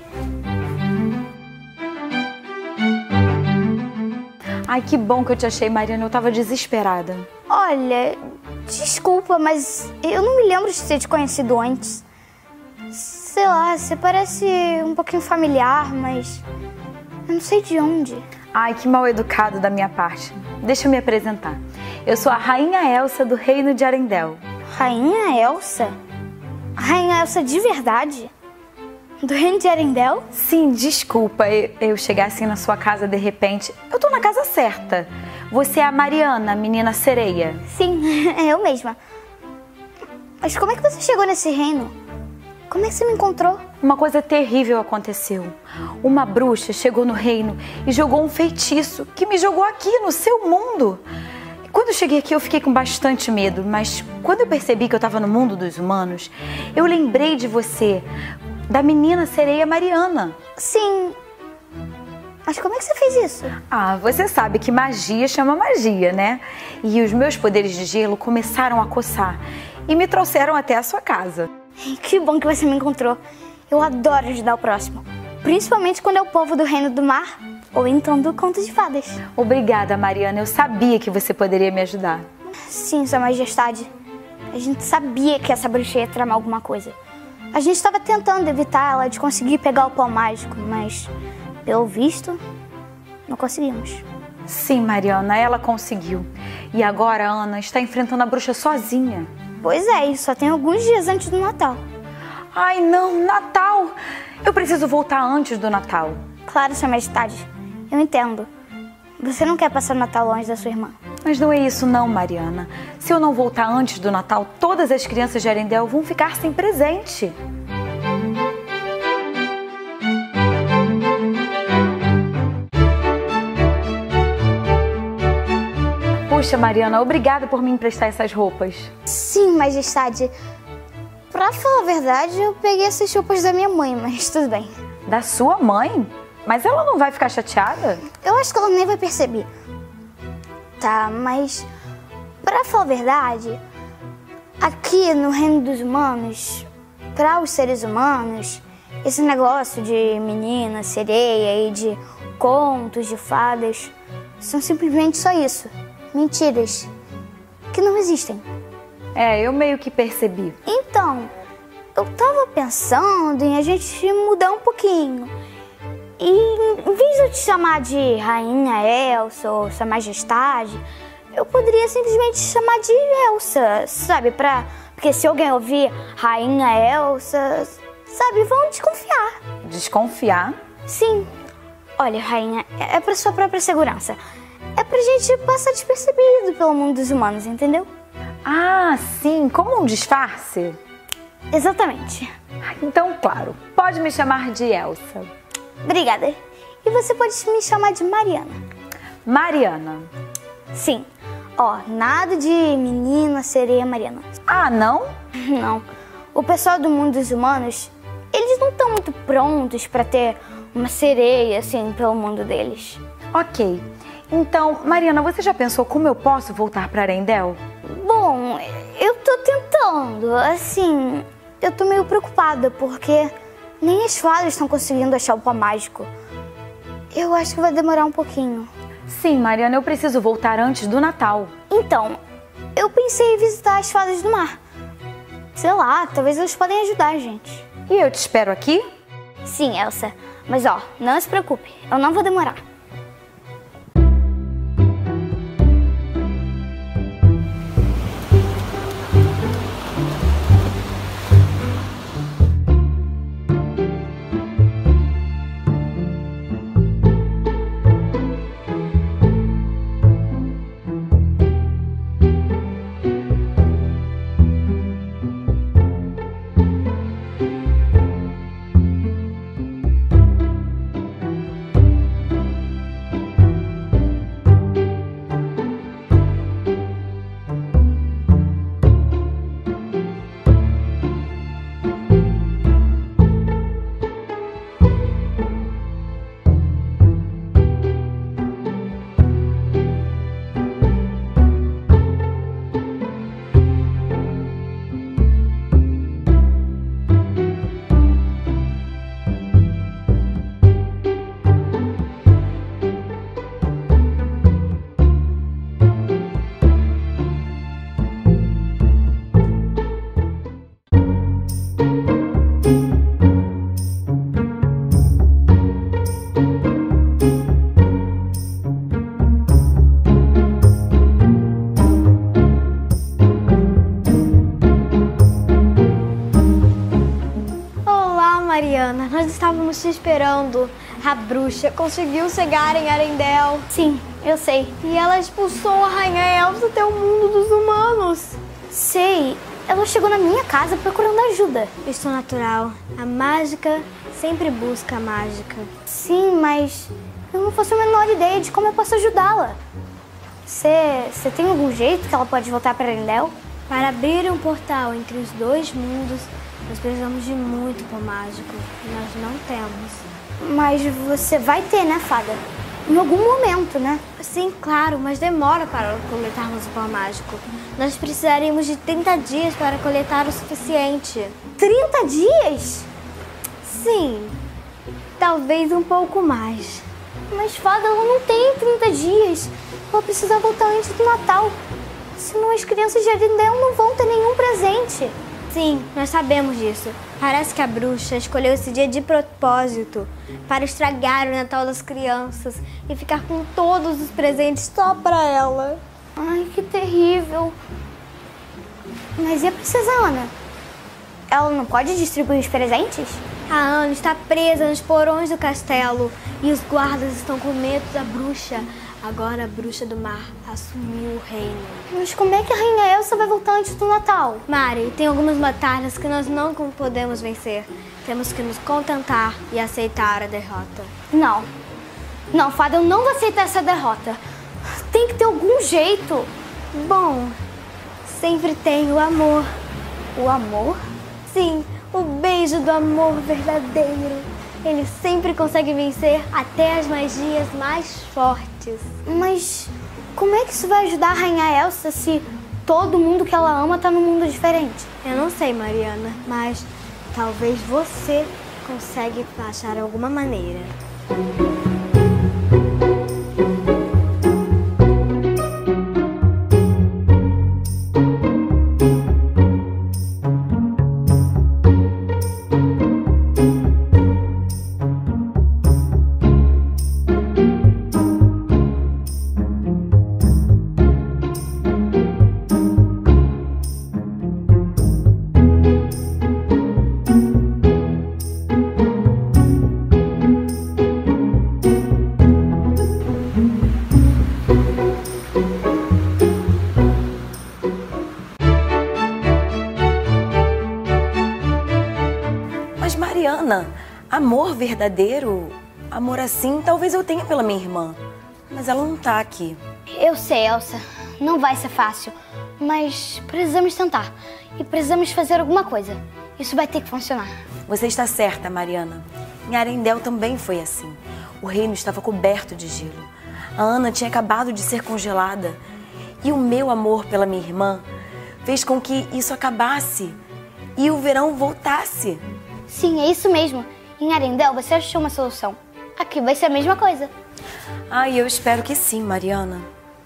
[SPEAKER 11] Ai, que bom que eu te achei, Mariana. Eu tava desesperada.
[SPEAKER 1] Olha, desculpa, mas eu não me lembro de ter te conhecido antes. Sei lá, você parece um pouquinho familiar, mas eu não sei de onde.
[SPEAKER 11] Ai, que mal educado da minha parte. Deixa eu me apresentar. Eu sou a Rainha Elsa do Reino de Arendelle.
[SPEAKER 1] Rainha Elsa? Rainha Elsa de verdade? Do Reino de Arendelle?
[SPEAKER 11] Sim, desculpa eu, eu chegar assim na sua casa de repente. Eu tô na casa certa. Você é a Mariana, a menina sereia.
[SPEAKER 1] Sim, é eu mesma. Mas como é que você chegou nesse reino? Como é que você me encontrou?
[SPEAKER 11] Uma coisa terrível aconteceu. Uma bruxa chegou no reino e jogou um feitiço que me jogou aqui no seu mundo. Quando eu cheguei aqui eu fiquei com bastante medo, mas quando eu percebi que eu estava no mundo dos humanos, eu lembrei de você, da menina sereia Mariana.
[SPEAKER 1] Sim. Mas como é que você fez isso?
[SPEAKER 11] Ah, você sabe que magia chama magia, né? E os meus poderes de gelo começaram a coçar e me trouxeram até a sua casa.
[SPEAKER 1] Que bom que você me encontrou. Eu adoro ajudar o próximo. Principalmente quando é o povo do Reino do Mar ou então do Conto de Fadas.
[SPEAKER 11] Obrigada, Mariana. Eu sabia que você poderia me ajudar.
[SPEAKER 1] Sim, Sua Majestade. A gente sabia que essa bruxa ia tramar alguma coisa. A gente estava tentando evitar ela de conseguir pegar o pau mágico, mas, pelo visto, não conseguimos.
[SPEAKER 11] Sim, Mariana, ela conseguiu. E agora a Ana está enfrentando a bruxa sozinha.
[SPEAKER 1] Pois é, e só tem alguns dias antes do Natal.
[SPEAKER 11] Ai, não, Natal! Eu preciso voltar antes do Natal.
[SPEAKER 1] Claro, Sua Majestade. Eu entendo. Você não quer passar o Natal longe da sua irmã.
[SPEAKER 11] Mas não é isso não, Mariana. Se eu não voltar antes do Natal, todas as crianças de Arendelle vão ficar sem presente. Puxa, Mariana, obrigada por me emprestar essas roupas.
[SPEAKER 1] Sim, Majestade. Pra falar a verdade, eu peguei essas roupas da minha mãe, mas tudo bem.
[SPEAKER 11] Da sua mãe? Mas ela não vai ficar chateada?
[SPEAKER 1] Eu acho que ela nem vai perceber. Tá, mas pra falar a verdade, aqui no Reino dos Humanos, para os seres humanos, esse negócio de menina, sereia e de contos de fadas são simplesmente só isso. Mentiras que não existem.
[SPEAKER 11] É, eu meio que percebi.
[SPEAKER 1] Então, eu tava pensando em a gente mudar um pouquinho. E em vez de eu te chamar de Rainha Elsa ou Sua Majestade, eu poderia simplesmente te chamar de Elsa, sabe? Pra, porque se alguém ouvir Rainha Elsa, sabe, vão desconfiar.
[SPEAKER 11] Desconfiar?
[SPEAKER 1] Sim. Olha, Rainha, é pra sua própria segurança. É pra gente passar despercebido pelo mundo dos humanos, entendeu?
[SPEAKER 11] Ah, sim, como um disfarce?
[SPEAKER 1] Exatamente.
[SPEAKER 11] Então, claro, pode me chamar de Elsa.
[SPEAKER 1] Obrigada. E você pode me chamar de Mariana.
[SPEAKER 11] Mariana?
[SPEAKER 1] Sim. Ó, nada de menina, sereia, Mariana.
[SPEAKER 11] Ah, não?
[SPEAKER 1] Não. O pessoal do mundo dos humanos, eles não estão muito prontos pra ter uma sereia, assim, pelo mundo deles.
[SPEAKER 11] Ok. Então, Mariana, você já pensou como eu posso voltar pra Arendelle?
[SPEAKER 1] Bom, eu tô tentando. Assim, eu tô meio preocupada porque nem as fadas estão conseguindo achar o pó mágico. Eu acho que vai demorar um pouquinho.
[SPEAKER 11] Sim, Mariana, eu preciso voltar antes do Natal.
[SPEAKER 1] Então, eu pensei em visitar as fadas do mar. Sei lá, talvez eles podem ajudar a gente.
[SPEAKER 11] E eu te espero aqui?
[SPEAKER 1] Sim, Elsa. Mas ó, não se preocupe, eu não vou demorar.
[SPEAKER 2] Mariana, nós estávamos te esperando. A bruxa conseguiu chegar em Arendelle.
[SPEAKER 1] Sim, eu sei.
[SPEAKER 2] E ela expulsou a Rainha Elsa até o mundo dos humanos.
[SPEAKER 1] Sei, ela chegou na minha casa procurando ajuda.
[SPEAKER 2] Isso é natural. A mágica sempre busca a mágica.
[SPEAKER 1] Sim, mas eu não faço a menor ideia de como eu posso ajudá-la. Você tem algum jeito que ela pode voltar para Arendelle?
[SPEAKER 2] Para abrir um portal entre os dois mundos, nós precisamos de muito pó mágico e nós não temos.
[SPEAKER 1] Mas você vai ter, né, fada? Em algum momento, né?
[SPEAKER 2] Sim, claro, mas demora para coletarmos o pó mágico. Nós precisaríamos de trinta dias para coletar o suficiente.
[SPEAKER 1] trinta dias?
[SPEAKER 2] Sim, talvez um pouco mais.
[SPEAKER 1] Mas, fada, ela não tem trinta dias. Ela precisa voltar antes do Natal. Senão as crianças de Arendelle não vão ter nenhum presente.
[SPEAKER 2] Sim, nós sabemos disso. Parece que a bruxa escolheu esse dia de propósito para estragar o Natal das crianças e ficar com todos os presentes só para ela.
[SPEAKER 1] Ai, que terrível. Mas e a princesa Ana? Ela não pode distribuir os presentes?
[SPEAKER 2] A Ana está presa nos porões do castelo e os guardas estão com medo da bruxa. Agora a bruxa do mar assumiu o reino.
[SPEAKER 1] Mas como é que a Rainha Elsa vai voltar antes do Natal?
[SPEAKER 2] Mari, tem algumas batalhas que nós não podemos vencer. Temos que nos contentar e aceitar a derrota.
[SPEAKER 1] Não. Não, fada, eu não vou aceitar essa derrota. Tem que ter algum jeito.
[SPEAKER 2] Bom, sempre tem o amor.
[SPEAKER 1] O amor?
[SPEAKER 2] Sim, o beijo do amor verdadeiro. Ele sempre consegue vencer até as magias mais fortes.
[SPEAKER 1] Mas como é que isso vai ajudar a Rainha Elsa se todo mundo que ela ama tá num mundo diferente?
[SPEAKER 2] Eu não sei, Mariana, mas talvez você consiga achar alguma maneira.
[SPEAKER 12] Amor verdadeiro, amor assim, talvez eu tenha pela minha irmã, mas ela não tá aqui.
[SPEAKER 1] Eu sei, Elsa, não vai ser fácil, mas precisamos tentar e precisamos fazer alguma coisa. Isso vai ter que funcionar.
[SPEAKER 12] Você está certa, Mariana. Em Arendelle também foi assim. O reino estava coberto de gelo. A Ana tinha acabado de ser congelada e o meu amor pela minha irmã fez com que isso acabasse e o verão voltasse.
[SPEAKER 1] Sim, é isso mesmo. Em Arendelle, você achou uma solução. aqui vai ser a mesma coisa.
[SPEAKER 12] Ai, eu espero que sim, Mariana.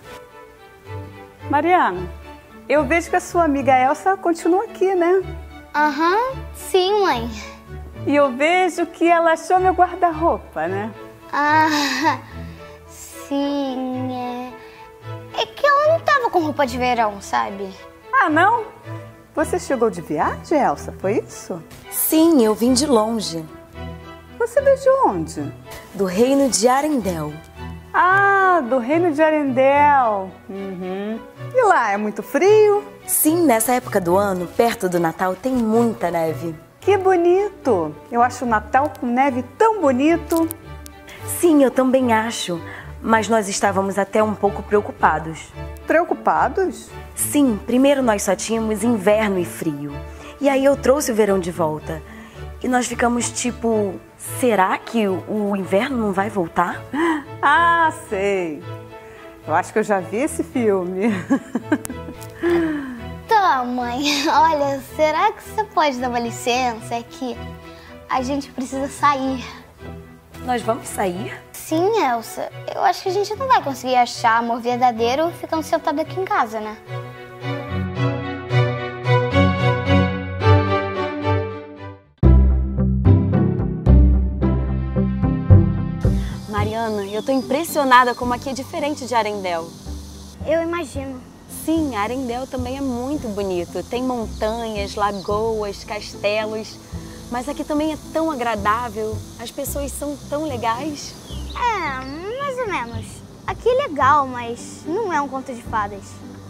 [SPEAKER 7] Mariana, eu vejo que a sua amiga Elsa continua aqui, né?
[SPEAKER 1] Aham, uhum, sim, mãe.
[SPEAKER 7] E eu vejo que ela achou meu guarda-roupa, né?
[SPEAKER 1] Ah, sim, é... é que ela não tava com roupa de verão, sabe?
[SPEAKER 7] Ah, não? Você chegou de viagem, Elsa, foi isso?
[SPEAKER 12] Sim, eu vim de longe.
[SPEAKER 7] Você veio de onde?
[SPEAKER 12] Do reino de Arendelle.
[SPEAKER 7] Ah, do reino de Arendelle. Uhum. E lá, é muito frio?
[SPEAKER 12] Sim, nessa época do ano, perto do Natal, tem muita neve.
[SPEAKER 7] Que bonito! Eu acho o Natal com neve tão bonito.
[SPEAKER 12] Sim, eu também acho. Mas nós estávamos até um pouco preocupados.
[SPEAKER 7] Preocupados?
[SPEAKER 12] Sim, primeiro nós só tínhamos inverno e frio. E aí eu trouxe o verão de volta. E nós ficamos tipo, será que o inverno não vai voltar?
[SPEAKER 7] Ah, sei. Eu acho que eu já vi esse filme.
[SPEAKER 1] Tá, mãe. Olha, será que você pode dar uma licença? É que a gente precisa sair.
[SPEAKER 12] Nós vamos sair?
[SPEAKER 1] Sim, Elsa. Eu acho que a gente não vai conseguir achar amor verdadeiro ficando sentado aqui em casa, né?
[SPEAKER 12] Mariana, eu tô impressionada como aqui é diferente de Arendelle.
[SPEAKER 1] Eu imagino.
[SPEAKER 12] Sim, Arendelle também é muito bonito. Tem montanhas, lagoas, castelos. Mas aqui também é tão agradável. As pessoas são tão legais.
[SPEAKER 1] É, mais ou menos. Aqui é legal, mas não é um conto de fadas.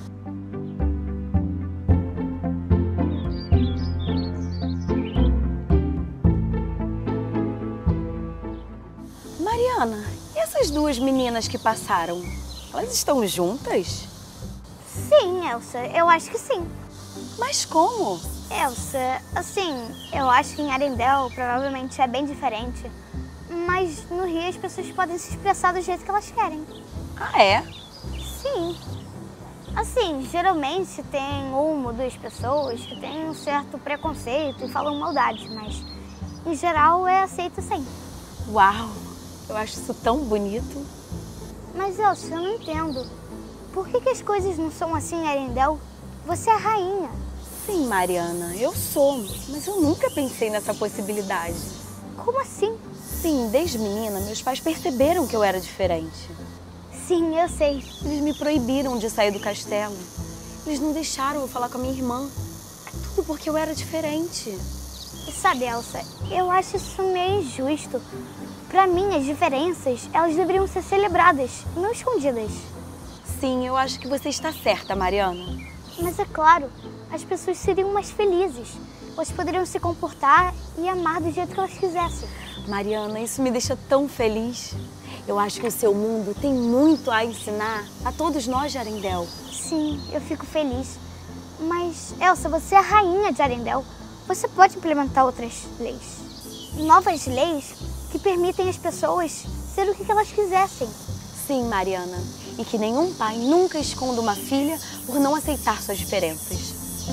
[SPEAKER 12] Mariana, e essas duas meninas que passaram? Elas estão juntas?
[SPEAKER 1] Sim, Elsa, eu acho que sim.
[SPEAKER 12] Mas como?
[SPEAKER 1] Elsa, assim, eu acho que em Arendelle provavelmente é bem diferente. Mas no Rio as pessoas podem se expressar do jeito que elas querem.
[SPEAKER 12] Ah, é?
[SPEAKER 1] Sim. Assim, geralmente tem uma ou duas pessoas que têm um certo preconceito e falam maldade, mas em geral é aceito sim.
[SPEAKER 12] Uau, eu acho isso tão bonito.
[SPEAKER 1] Mas Elsa, eu não entendo. Por que que as coisas não são assim em Arendelle? Você é a rainha.
[SPEAKER 12] Sim, Mariana, eu sou, mas eu nunca pensei nessa possibilidade.
[SPEAKER 1] Como assim?
[SPEAKER 12] Sim, desde menina, meus pais perceberam que eu era diferente.
[SPEAKER 1] Sim, eu sei.
[SPEAKER 12] Eles me proibiram de sair do castelo. Eles não deixaram eu falar com a minha irmã. Tudo porque eu era diferente.
[SPEAKER 1] E sabe, Elsa, eu acho isso meio injusto. Pra mim, as diferenças, elas deveriam ser celebradas, não escondidas.
[SPEAKER 12] Sim, eu acho que você está certa, Mariana.
[SPEAKER 1] Mas é claro, as pessoas seriam mais felizes. Elas poderiam se comportar e amar do jeito que elas quisessem.
[SPEAKER 12] Mariana, isso me deixa tão feliz. Eu acho que o seu mundo tem muito a ensinar a todos nós de Arendelle.
[SPEAKER 1] Sim, eu fico feliz. Mas, Elsa, você é a rainha de Arendelle. Você pode implementar outras leis. Novas leis que permitem às pessoas ser o que elas quisessem.
[SPEAKER 12] Sim, Mariana. E que nenhum pai nunca esconda uma filha por não aceitar suas diferenças.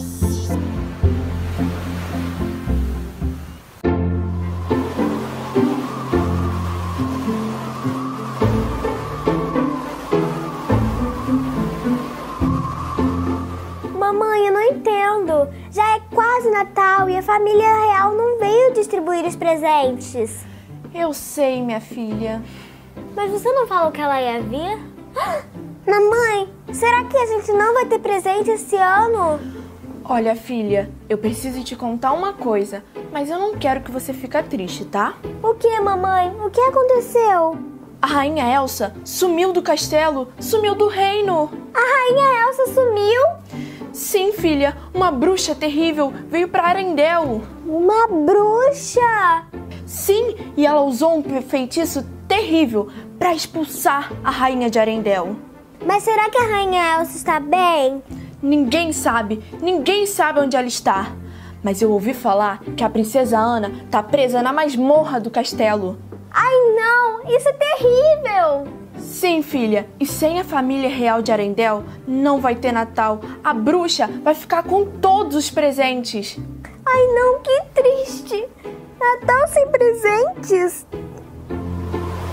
[SPEAKER 2] Mamãe, eu não entendo. Já é quase Natal e a família real não veio distribuir os presentes.
[SPEAKER 5] Eu sei, minha filha.
[SPEAKER 2] Mas você não falou que ela ia vir? Mamãe, será que a gente não vai ter presente esse ano?
[SPEAKER 5] Olha, filha, eu preciso te contar uma coisa, mas eu não quero que você fique triste, tá?
[SPEAKER 2] O que, mamãe? O que aconteceu?
[SPEAKER 5] A rainha Elsa sumiu do castelo, sumiu do reino.
[SPEAKER 2] A rainha Elsa sumiu?
[SPEAKER 5] Sim, filha, uma bruxa terrível veio pra Arendelle.
[SPEAKER 2] Uma bruxa?
[SPEAKER 5] Sim, e ela usou um feitiço terrível para expulsar a rainha de Arendelle.
[SPEAKER 2] Mas será que a rainha Elsa está bem?
[SPEAKER 5] Ninguém sabe, ninguém sabe onde ela está. Mas eu ouvi falar que a princesa Ana tá presa na masmorra do castelo.
[SPEAKER 2] Ai não, isso é terrível!
[SPEAKER 5] Sim, filha, e sem a família real de Arendelle não vai ter Natal. A bruxa vai ficar com todos os presentes.
[SPEAKER 2] Ai não, que triste! Natal sem presentes?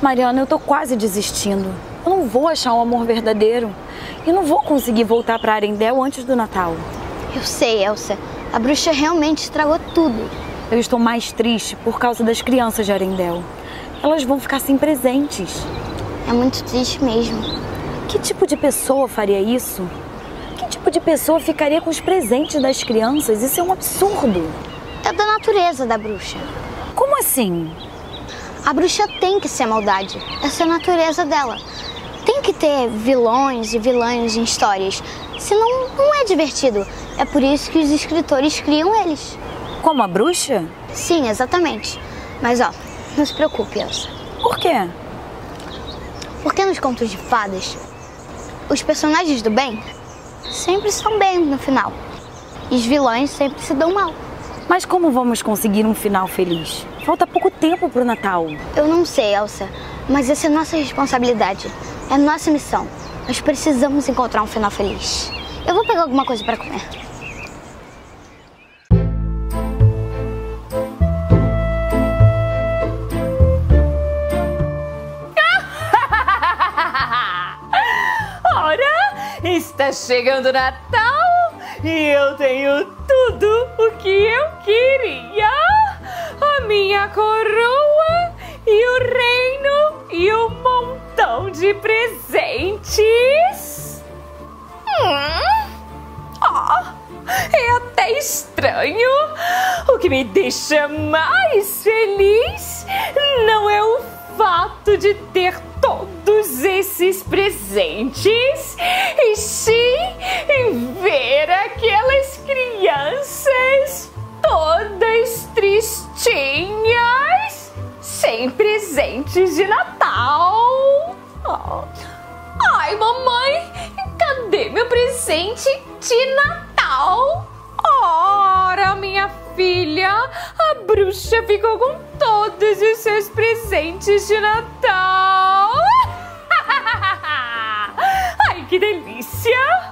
[SPEAKER 12] Mariana, eu tô quase desistindo. Eu não vou achar um amor verdadeiro. Eu não vou conseguir voltar pra Arendelle antes do Natal.
[SPEAKER 1] Eu sei, Elsa. A bruxa realmente estragou tudo.
[SPEAKER 12] Eu estou mais triste por causa das crianças de Arendelle. Elas vão ficar sem presentes.
[SPEAKER 1] É muito triste mesmo.
[SPEAKER 12] Que tipo de pessoa faria isso? Que tipo de pessoa ficaria com os presentes das crianças? Isso é um absurdo.
[SPEAKER 1] É da natureza da bruxa.
[SPEAKER 12] Como assim?
[SPEAKER 1] A bruxa tem que ser maldade. Essa é a natureza dela. Tem que ter vilões e vilãs em histórias. Senão não é divertido. É por isso que os escritores criam eles.
[SPEAKER 12] Como a bruxa?
[SPEAKER 1] Sim, exatamente. Mas ó, não se preocupe, Elsa.
[SPEAKER 12] Por quê?
[SPEAKER 1] Porque nos contos de fadas, os personagens do bem sempre são bem no final. E os vilões sempre se dão mal.
[SPEAKER 12] Mas como vamos conseguir um final feliz? Falta pouco tempo pro Natal.
[SPEAKER 1] Eu não sei, Elsa, mas essa é nossa responsabilidade. É nossa missão. Nós precisamos encontrar um final feliz. Eu vou pegar alguma coisa para comer.
[SPEAKER 4] Ora, está chegando o Natal e eu tenho tudo o que eu queria. A minha coroa e o reino e um montão de presentes. Hum. Oh, é até estranho. O que me deixa mais feliz não é o fato de ter todos esses presentes, e sim em ver aquelas crianças todas tristinhas, sem presentes de Natal. Oh. Ai, mamãe, cadê meu presente de Natal? Ora, minha filha, a bruxa ficou com todos os seus presentes de Natal. Ai, que delícia!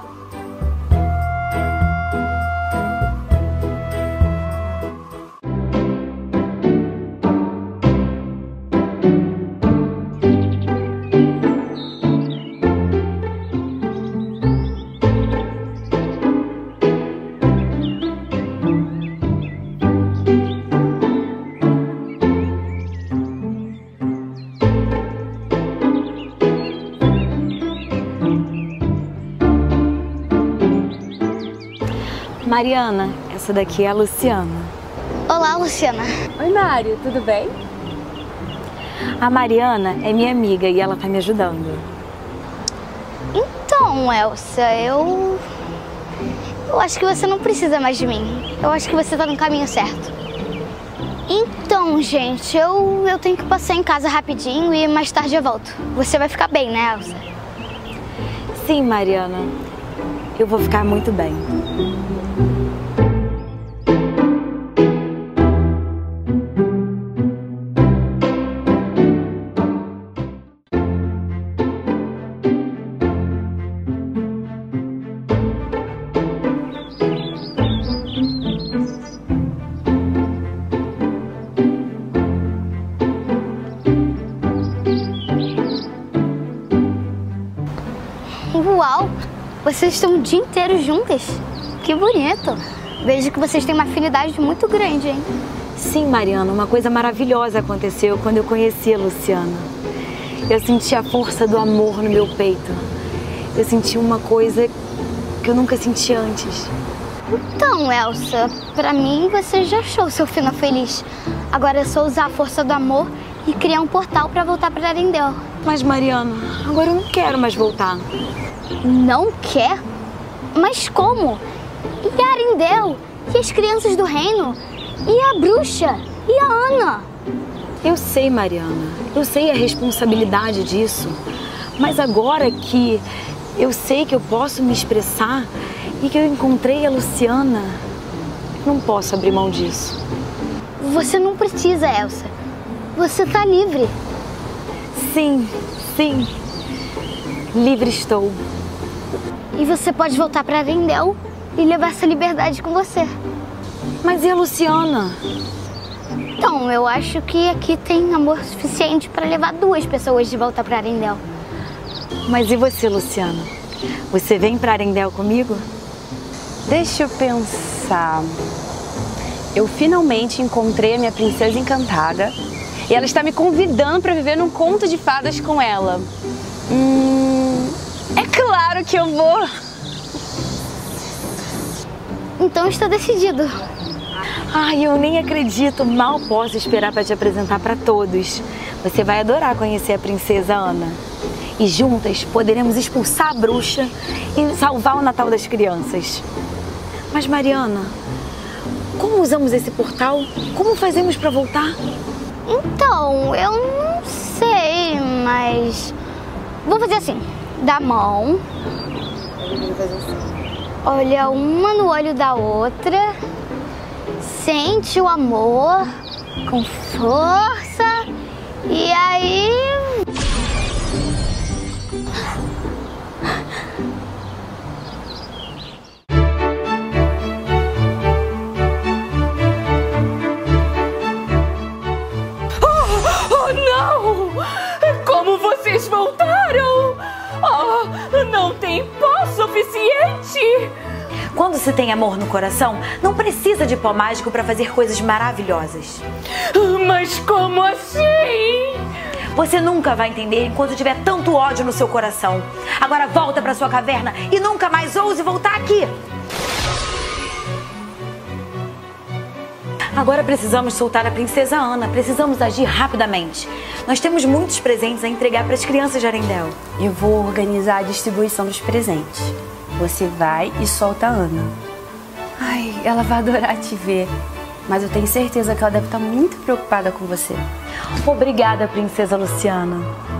[SPEAKER 12] Mariana, essa daqui é a Luciana.
[SPEAKER 1] Olá, Luciana.
[SPEAKER 10] Oi, Mário, tudo bem?
[SPEAKER 12] A Mariana é minha amiga e ela tá me ajudando.
[SPEAKER 1] Então, Elsa, eu... Eu acho que você não precisa mais de mim. Eu acho que você tá no caminho certo. Então, gente, eu, eu tenho que passar em casa rapidinho e mais tarde eu volto. Você vai ficar bem, né, Elsa?
[SPEAKER 12] Sim, Mariana. Eu vou ficar muito bem.
[SPEAKER 1] Uau! Vocês estão o dia inteiro juntas? Que bonito! Vejo que vocês têm uma afinidade muito grande, hein?
[SPEAKER 12] Sim, Mariana, uma coisa maravilhosa aconteceu quando eu conheci a Luciana. Eu senti a força do amor no meu peito. Eu senti uma coisa que eu nunca senti antes.
[SPEAKER 1] Então, Elsa, pra mim você já achou seu final feliz. Agora é só usar a força do amor e criar um portal pra voltar pra Arendelle.
[SPEAKER 12] Mas, Mariana, agora eu não quero mais voltar.
[SPEAKER 1] Não quer? Mas como? E a Arendelle? E as crianças do reino? E a bruxa? E a Ana?
[SPEAKER 12] Eu sei, Mariana. Eu sei a responsabilidade disso. Mas agora que eu sei que eu posso me expressar e que eu encontrei a Luciana, não posso abrir mão disso.
[SPEAKER 1] Você não precisa, Elsa. Você tá livre.
[SPEAKER 12] Sim, sim. Livre estou.
[SPEAKER 1] E você pode voltar para Arendelle e levar essa liberdade com você.
[SPEAKER 12] Mas e a Luciana?
[SPEAKER 1] Então, eu acho que aqui tem amor suficiente para levar duas pessoas de volta para Arendelle.
[SPEAKER 12] Mas e você, Luciana? Você vem para Arendelle comigo?
[SPEAKER 13] Deixa eu pensar. Eu finalmente encontrei a minha princesa encantada e ela está me convidando para viver num conto de fadas com ela. Hum, é claro que eu vou.
[SPEAKER 1] Então está decidido.
[SPEAKER 12] Ai, eu nem acredito, mal posso esperar para te apresentar para todos. Você vai adorar conhecer a princesa Ana. E juntas poderemos expulsar a bruxa e salvar o Natal das crianças. Mas Mariana, como usamos esse portal? Como fazemos para voltar?
[SPEAKER 1] Então, eu não sei, mas... Vou fazer assim, da mão. Olha uma no olho da outra. Sente o amor com força. E aí...
[SPEAKER 5] Vocês voltaram! Oh, não tem pó suficiente!
[SPEAKER 12] Quando se tem amor no coração, não precisa de pó mágico para fazer coisas maravilhosas.
[SPEAKER 5] Mas como assim?
[SPEAKER 12] Você nunca vai entender enquanto tiver tanto ódio no seu coração. Agora volta para sua caverna e nunca mais ouse voltar aqui. Agora precisamos soltar a princesa Ana. Precisamos agir rapidamente. Nós temos muitos presentes a entregar para as crianças de Arendelle.
[SPEAKER 13] Eu vou organizar a distribuição dos presentes. Você vai e solta a Ana. Ai, ela vai adorar te ver. Mas eu tenho certeza que ela deve estar muito preocupada com você.
[SPEAKER 12] Obrigada, princesa Luciana.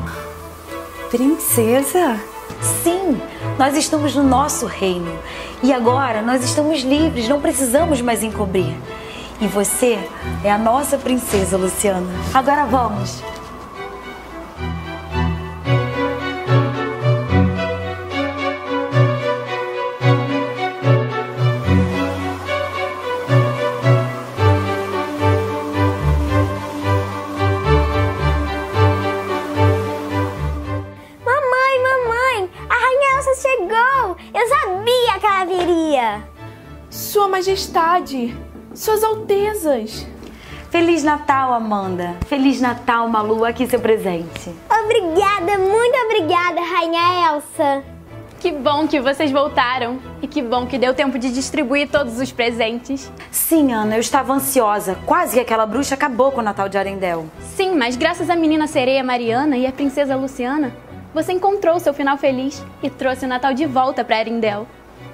[SPEAKER 13] Princesa?
[SPEAKER 12] Sim, nós estamos no nosso reino. E agora nós estamos livres, não precisamos mais encobrir. E você é a nossa princesa, Luciana. Agora vamos.
[SPEAKER 2] Mamãe, mamãe, a Rainha Elsa chegou. Eu sabia que ela viria.
[SPEAKER 5] Sua Majestade. Suas Altezas!
[SPEAKER 12] Feliz Natal, Amanda! Feliz Natal, Malu! Aqui seu presente.
[SPEAKER 2] Obrigada, muito obrigada, Rainha Elsa!
[SPEAKER 10] Que bom que vocês voltaram e que bom que deu tempo de distribuir todos os presentes.
[SPEAKER 12] Sim, Ana, eu estava ansiosa. Quase que aquela bruxa acabou com o Natal de Arendelle.
[SPEAKER 10] Sim, mas graças à menina sereia Mariana e à princesa Luciana, você encontrou seu final feliz e trouxe o Natal de volta para Arendelle.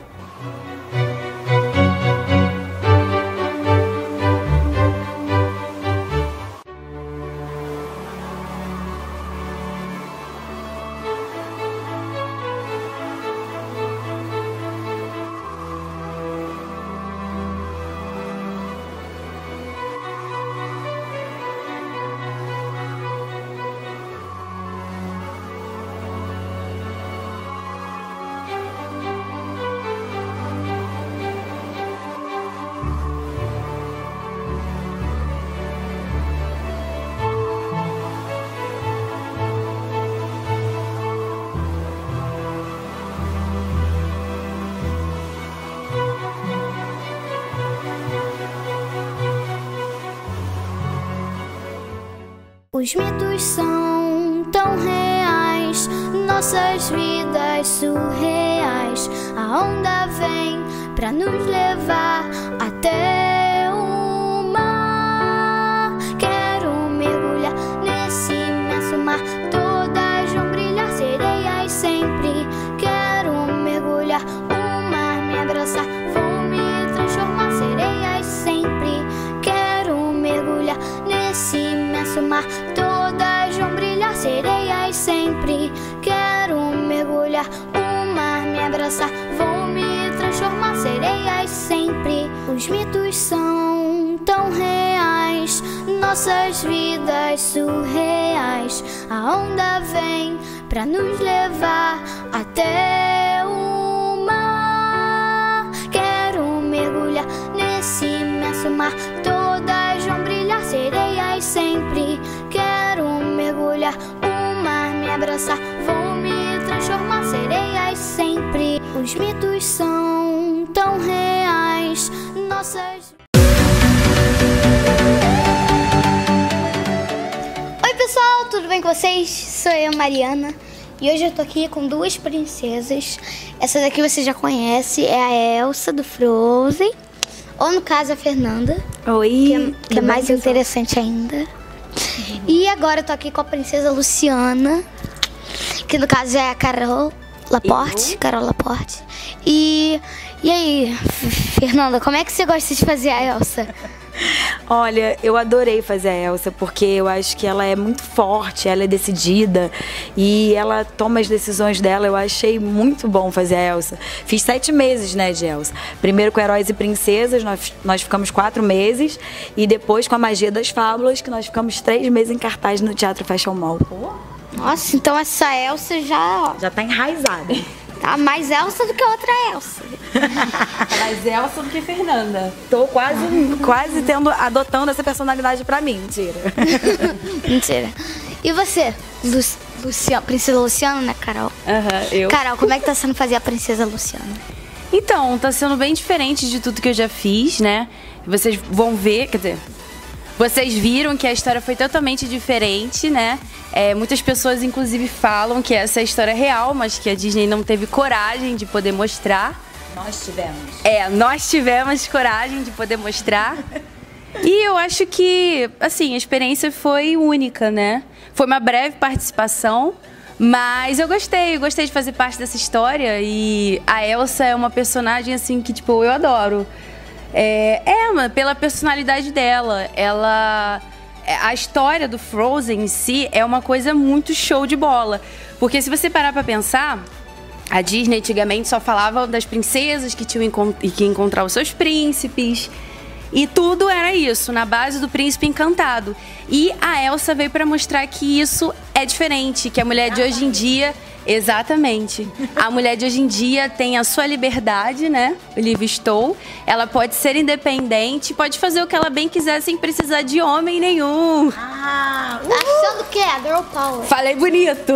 [SPEAKER 14] Os mitos são tão reais, nossas vidas surreais. A onda vem pra nos levar até o mar. Quero mergulhar nesse imenso mar, todas vão brilhar, sereias sempre. Quero mergulhar, o mar me abraçar, vou me transformar, sereias sempre. Quero mergulhar nesse imenso mar, todas vão brilhar, sereias sempre. Quero mergulhar, o mar me abraçar, vou me transformar, sereias sempre. Os mitos são tão reais, nossas vidas surreais. A onda vem pra nos levar até o mar. Quero mergulhar nesse imenso mar, todas vão brilhar, abraçar. Vou me transformar, sereias sempre. Os mitos são tão reais. Nossas...
[SPEAKER 1] Oi pessoal, tudo bem com vocês? Sou eu, Mariana. E hoje eu tô aqui com duas princesas. Essa daqui você já conhece, é a Elsa do Frozen. Ou no caso a Fernanda.
[SPEAKER 11] Oi.
[SPEAKER 1] Que é, que é mais interessante ainda. Uhum. E agora eu tô aqui com a princesa Luciana. Que no caso é a Carol Laporte. Eu? Carol Laporte. E, e aí, Fernanda, como é que você gosta de fazer a Elsa?
[SPEAKER 12] Olha, eu adorei fazer a Elsa, porque eu acho que ela é muito forte, ela é decidida e ela toma as decisões dela. Eu achei muito bom fazer a Elsa. Fiz sete meses, né, de Elsa. Primeiro com Heróis e Princesas, nós, nós ficamos quatro meses. E depois com a Magia das Fábulas, que nós ficamos três meses em cartaz no Teatro Fashion Mall.
[SPEAKER 1] Nossa, então essa Elsa já...
[SPEAKER 12] Já tá enraizada.
[SPEAKER 1] Tá mais Elsa do que a outra Elsa.
[SPEAKER 13] Tá mais Elsa do que Fernanda.
[SPEAKER 12] Tô quase, quase tendo, adotando essa personalidade pra mim, mentira.
[SPEAKER 1] Mentira. E você, Lu, Luciana, Princesa Luciana, né, Carol?
[SPEAKER 13] Aham, uhum, eu.
[SPEAKER 1] Carol, como é que tá sendo fazer a Princesa Luciana?
[SPEAKER 13] Então, tá sendo bem diferente de tudo que eu já fiz, né? Vocês vão ver, quer dizer... Vocês viram que a história foi totalmente diferente, né? É, muitas pessoas, inclusive, falam que essa é a história real, mas que a Disney não teve coragem de poder mostrar.
[SPEAKER 12] Nós tivemos.
[SPEAKER 13] É, nós tivemos coragem de poder mostrar. E eu acho que, assim, a experiência foi única, né? Foi uma breve participação, mas eu gostei, eu gostei de fazer parte dessa história. E a Elsa é uma personagem, assim, que, tipo, eu adoro. É, é, pela personalidade dela, ela... A história do Frozen em si é uma coisa muito show de bola. Porque se você parar pra pensar, a Disney antigamente só falava das princesas que tinham que encontrar os seus príncipes. E tudo era isso, na base do príncipe encantado. E a Elsa veio pra mostrar que isso é diferente, que a mulher de hoje em dia... Exatamente. A mulher de hoje em dia tem a sua liberdade, né? O livre estou. Ela pode ser independente, pode fazer o que ela bem quiser sem precisar de homem nenhum.
[SPEAKER 1] Ah, uh! Achando que é Girl Power.
[SPEAKER 13] Falei bonito.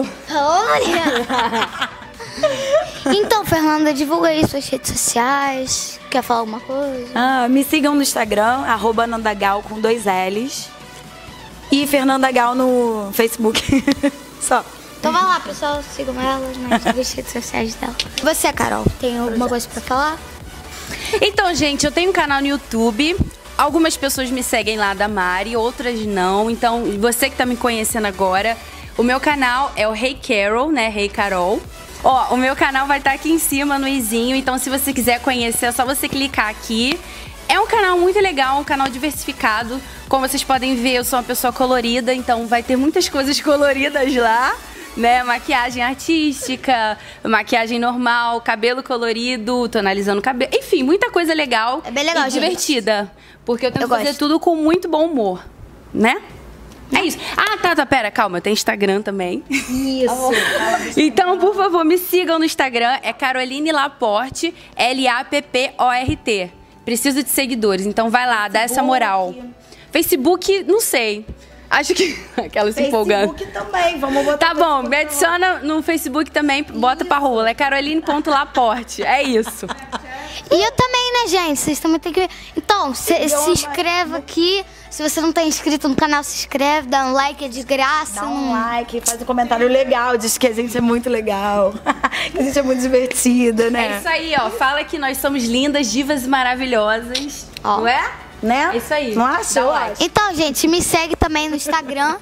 [SPEAKER 1] Olha. Então, Fernanda, divulga aí suas redes sociais. Quer falar alguma coisa?
[SPEAKER 12] Ah, me sigam no Instagram, arroba Nandagal com dois L's. E Fernanda Gal no Facebook. Só.
[SPEAKER 1] Então vai lá, pessoal, sigam elas nas redes sociais dela. E você, Carol, tem alguma coisa pra falar?
[SPEAKER 13] Então, gente, eu tenho um canal no YouTube. Algumas pessoas me seguem lá da Mari, outras não. Então, você que tá me conhecendo agora, o meu canal é o Hey Carol, né? Hey Carol. Ó, o meu canal vai estar aqui em cima no izinho, então se você quiser conhecer, é só você clicar aqui. É um canal muito legal, um canal diversificado. Como vocês podem ver, eu sou uma pessoa colorida, então vai ter muitas coisas coloridas lá. Né, maquiagem artística, maquiagem normal, cabelo colorido, tonalizando o cabelo, enfim, muita coisa legal,
[SPEAKER 1] é bem legal,
[SPEAKER 13] e divertida, porque eu tento
[SPEAKER 1] eu
[SPEAKER 13] fazer
[SPEAKER 1] gosto.
[SPEAKER 13] tudo com muito bom humor, né? É isso. Ah, tá, tá, pera, calma, eu tenho Instagram também.
[SPEAKER 1] Isso.
[SPEAKER 13] Então, por favor, me sigam no Instagram, é Caroline Laporte, L A P P O R T. Preciso de seguidores, então vai lá, dá essa moral. Facebook, não sei. Acho que aquela se empolgando.
[SPEAKER 12] Facebook também, vamos botar.
[SPEAKER 13] Tá bom, me adiciona no Facebook também, bota pra rola. É caroline ponto laporte, é isso.
[SPEAKER 1] E eu também, né, gente? Vocês também tem que ver. Então, se, se inscreve aqui. Se você não tá inscrito no canal, se inscreve, dá um like, é de graça.
[SPEAKER 12] Dá um like, faz um comentário legal, diz que a gente é muito legal. Que a gente é muito divertida, né?
[SPEAKER 13] É isso aí, ó. Fala que nós somos lindas, divas e maravilhosas. Ó. Não é?
[SPEAKER 12] Né?
[SPEAKER 13] É isso aí.
[SPEAKER 12] Não achou?
[SPEAKER 1] Like. Então, gente, me segue também no Instagram.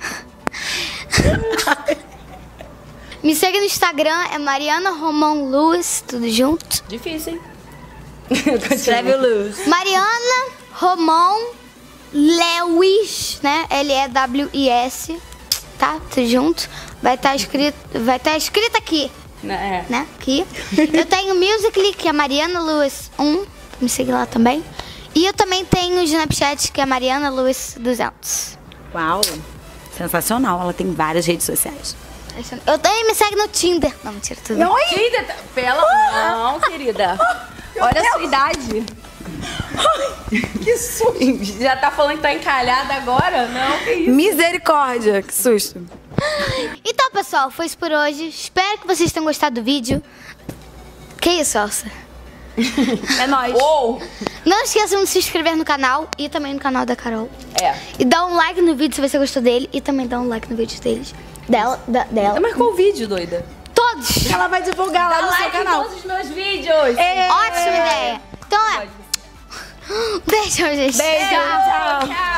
[SPEAKER 1] Me segue no Instagram, é Mariana Romão Luz, tudo junto.
[SPEAKER 13] Difícil, hein?
[SPEAKER 12] Escreve o Luz.
[SPEAKER 1] Mariana Romão Lewis, né? L E W I S, tá? Tudo junto. Vai estar tá escrito, vai estar tá escrito aqui,
[SPEAKER 13] é.
[SPEAKER 1] né? Aqui. Eu tenho o Musical.ly, que é Mariana Luz um, me segue lá também. E eu também tenho o Snapchat, que é Mariana Luz duzentos.
[SPEAKER 12] Uau, sensacional. Ela tem várias redes sociais.
[SPEAKER 1] Eu também me segue no Tinder. Não, mentira, tudo.
[SPEAKER 13] Não, Tinder? Pela... Não, querida. Olha a sua idade.
[SPEAKER 12] Que susto.
[SPEAKER 13] Já tá falando que tá encalhada agora? Não, que isso.
[SPEAKER 12] Misericórdia, que susto.
[SPEAKER 1] Então, pessoal, foi isso por hoje. Espero que vocês tenham gostado do vídeo. Que isso, Elsa?
[SPEAKER 5] É nóis.
[SPEAKER 12] Oh.
[SPEAKER 1] Não esqueçam de se inscrever no canal e também no canal da Carol.
[SPEAKER 12] É.
[SPEAKER 1] E dar um like no vídeo se você gostou dele. E também dar um like no vídeo deles. Dela, da, dela.
[SPEAKER 12] Mas qual vídeo, doida?
[SPEAKER 1] Todos!
[SPEAKER 5] Ela vai divulgar lá
[SPEAKER 12] Dá
[SPEAKER 5] no
[SPEAKER 12] like
[SPEAKER 5] seu canal.
[SPEAKER 12] em todos os meus vídeos.
[SPEAKER 5] É.
[SPEAKER 1] Ótima ideia. Então é. Beijo, gente.
[SPEAKER 5] Beijo.
[SPEAKER 12] Tchau. Tchau.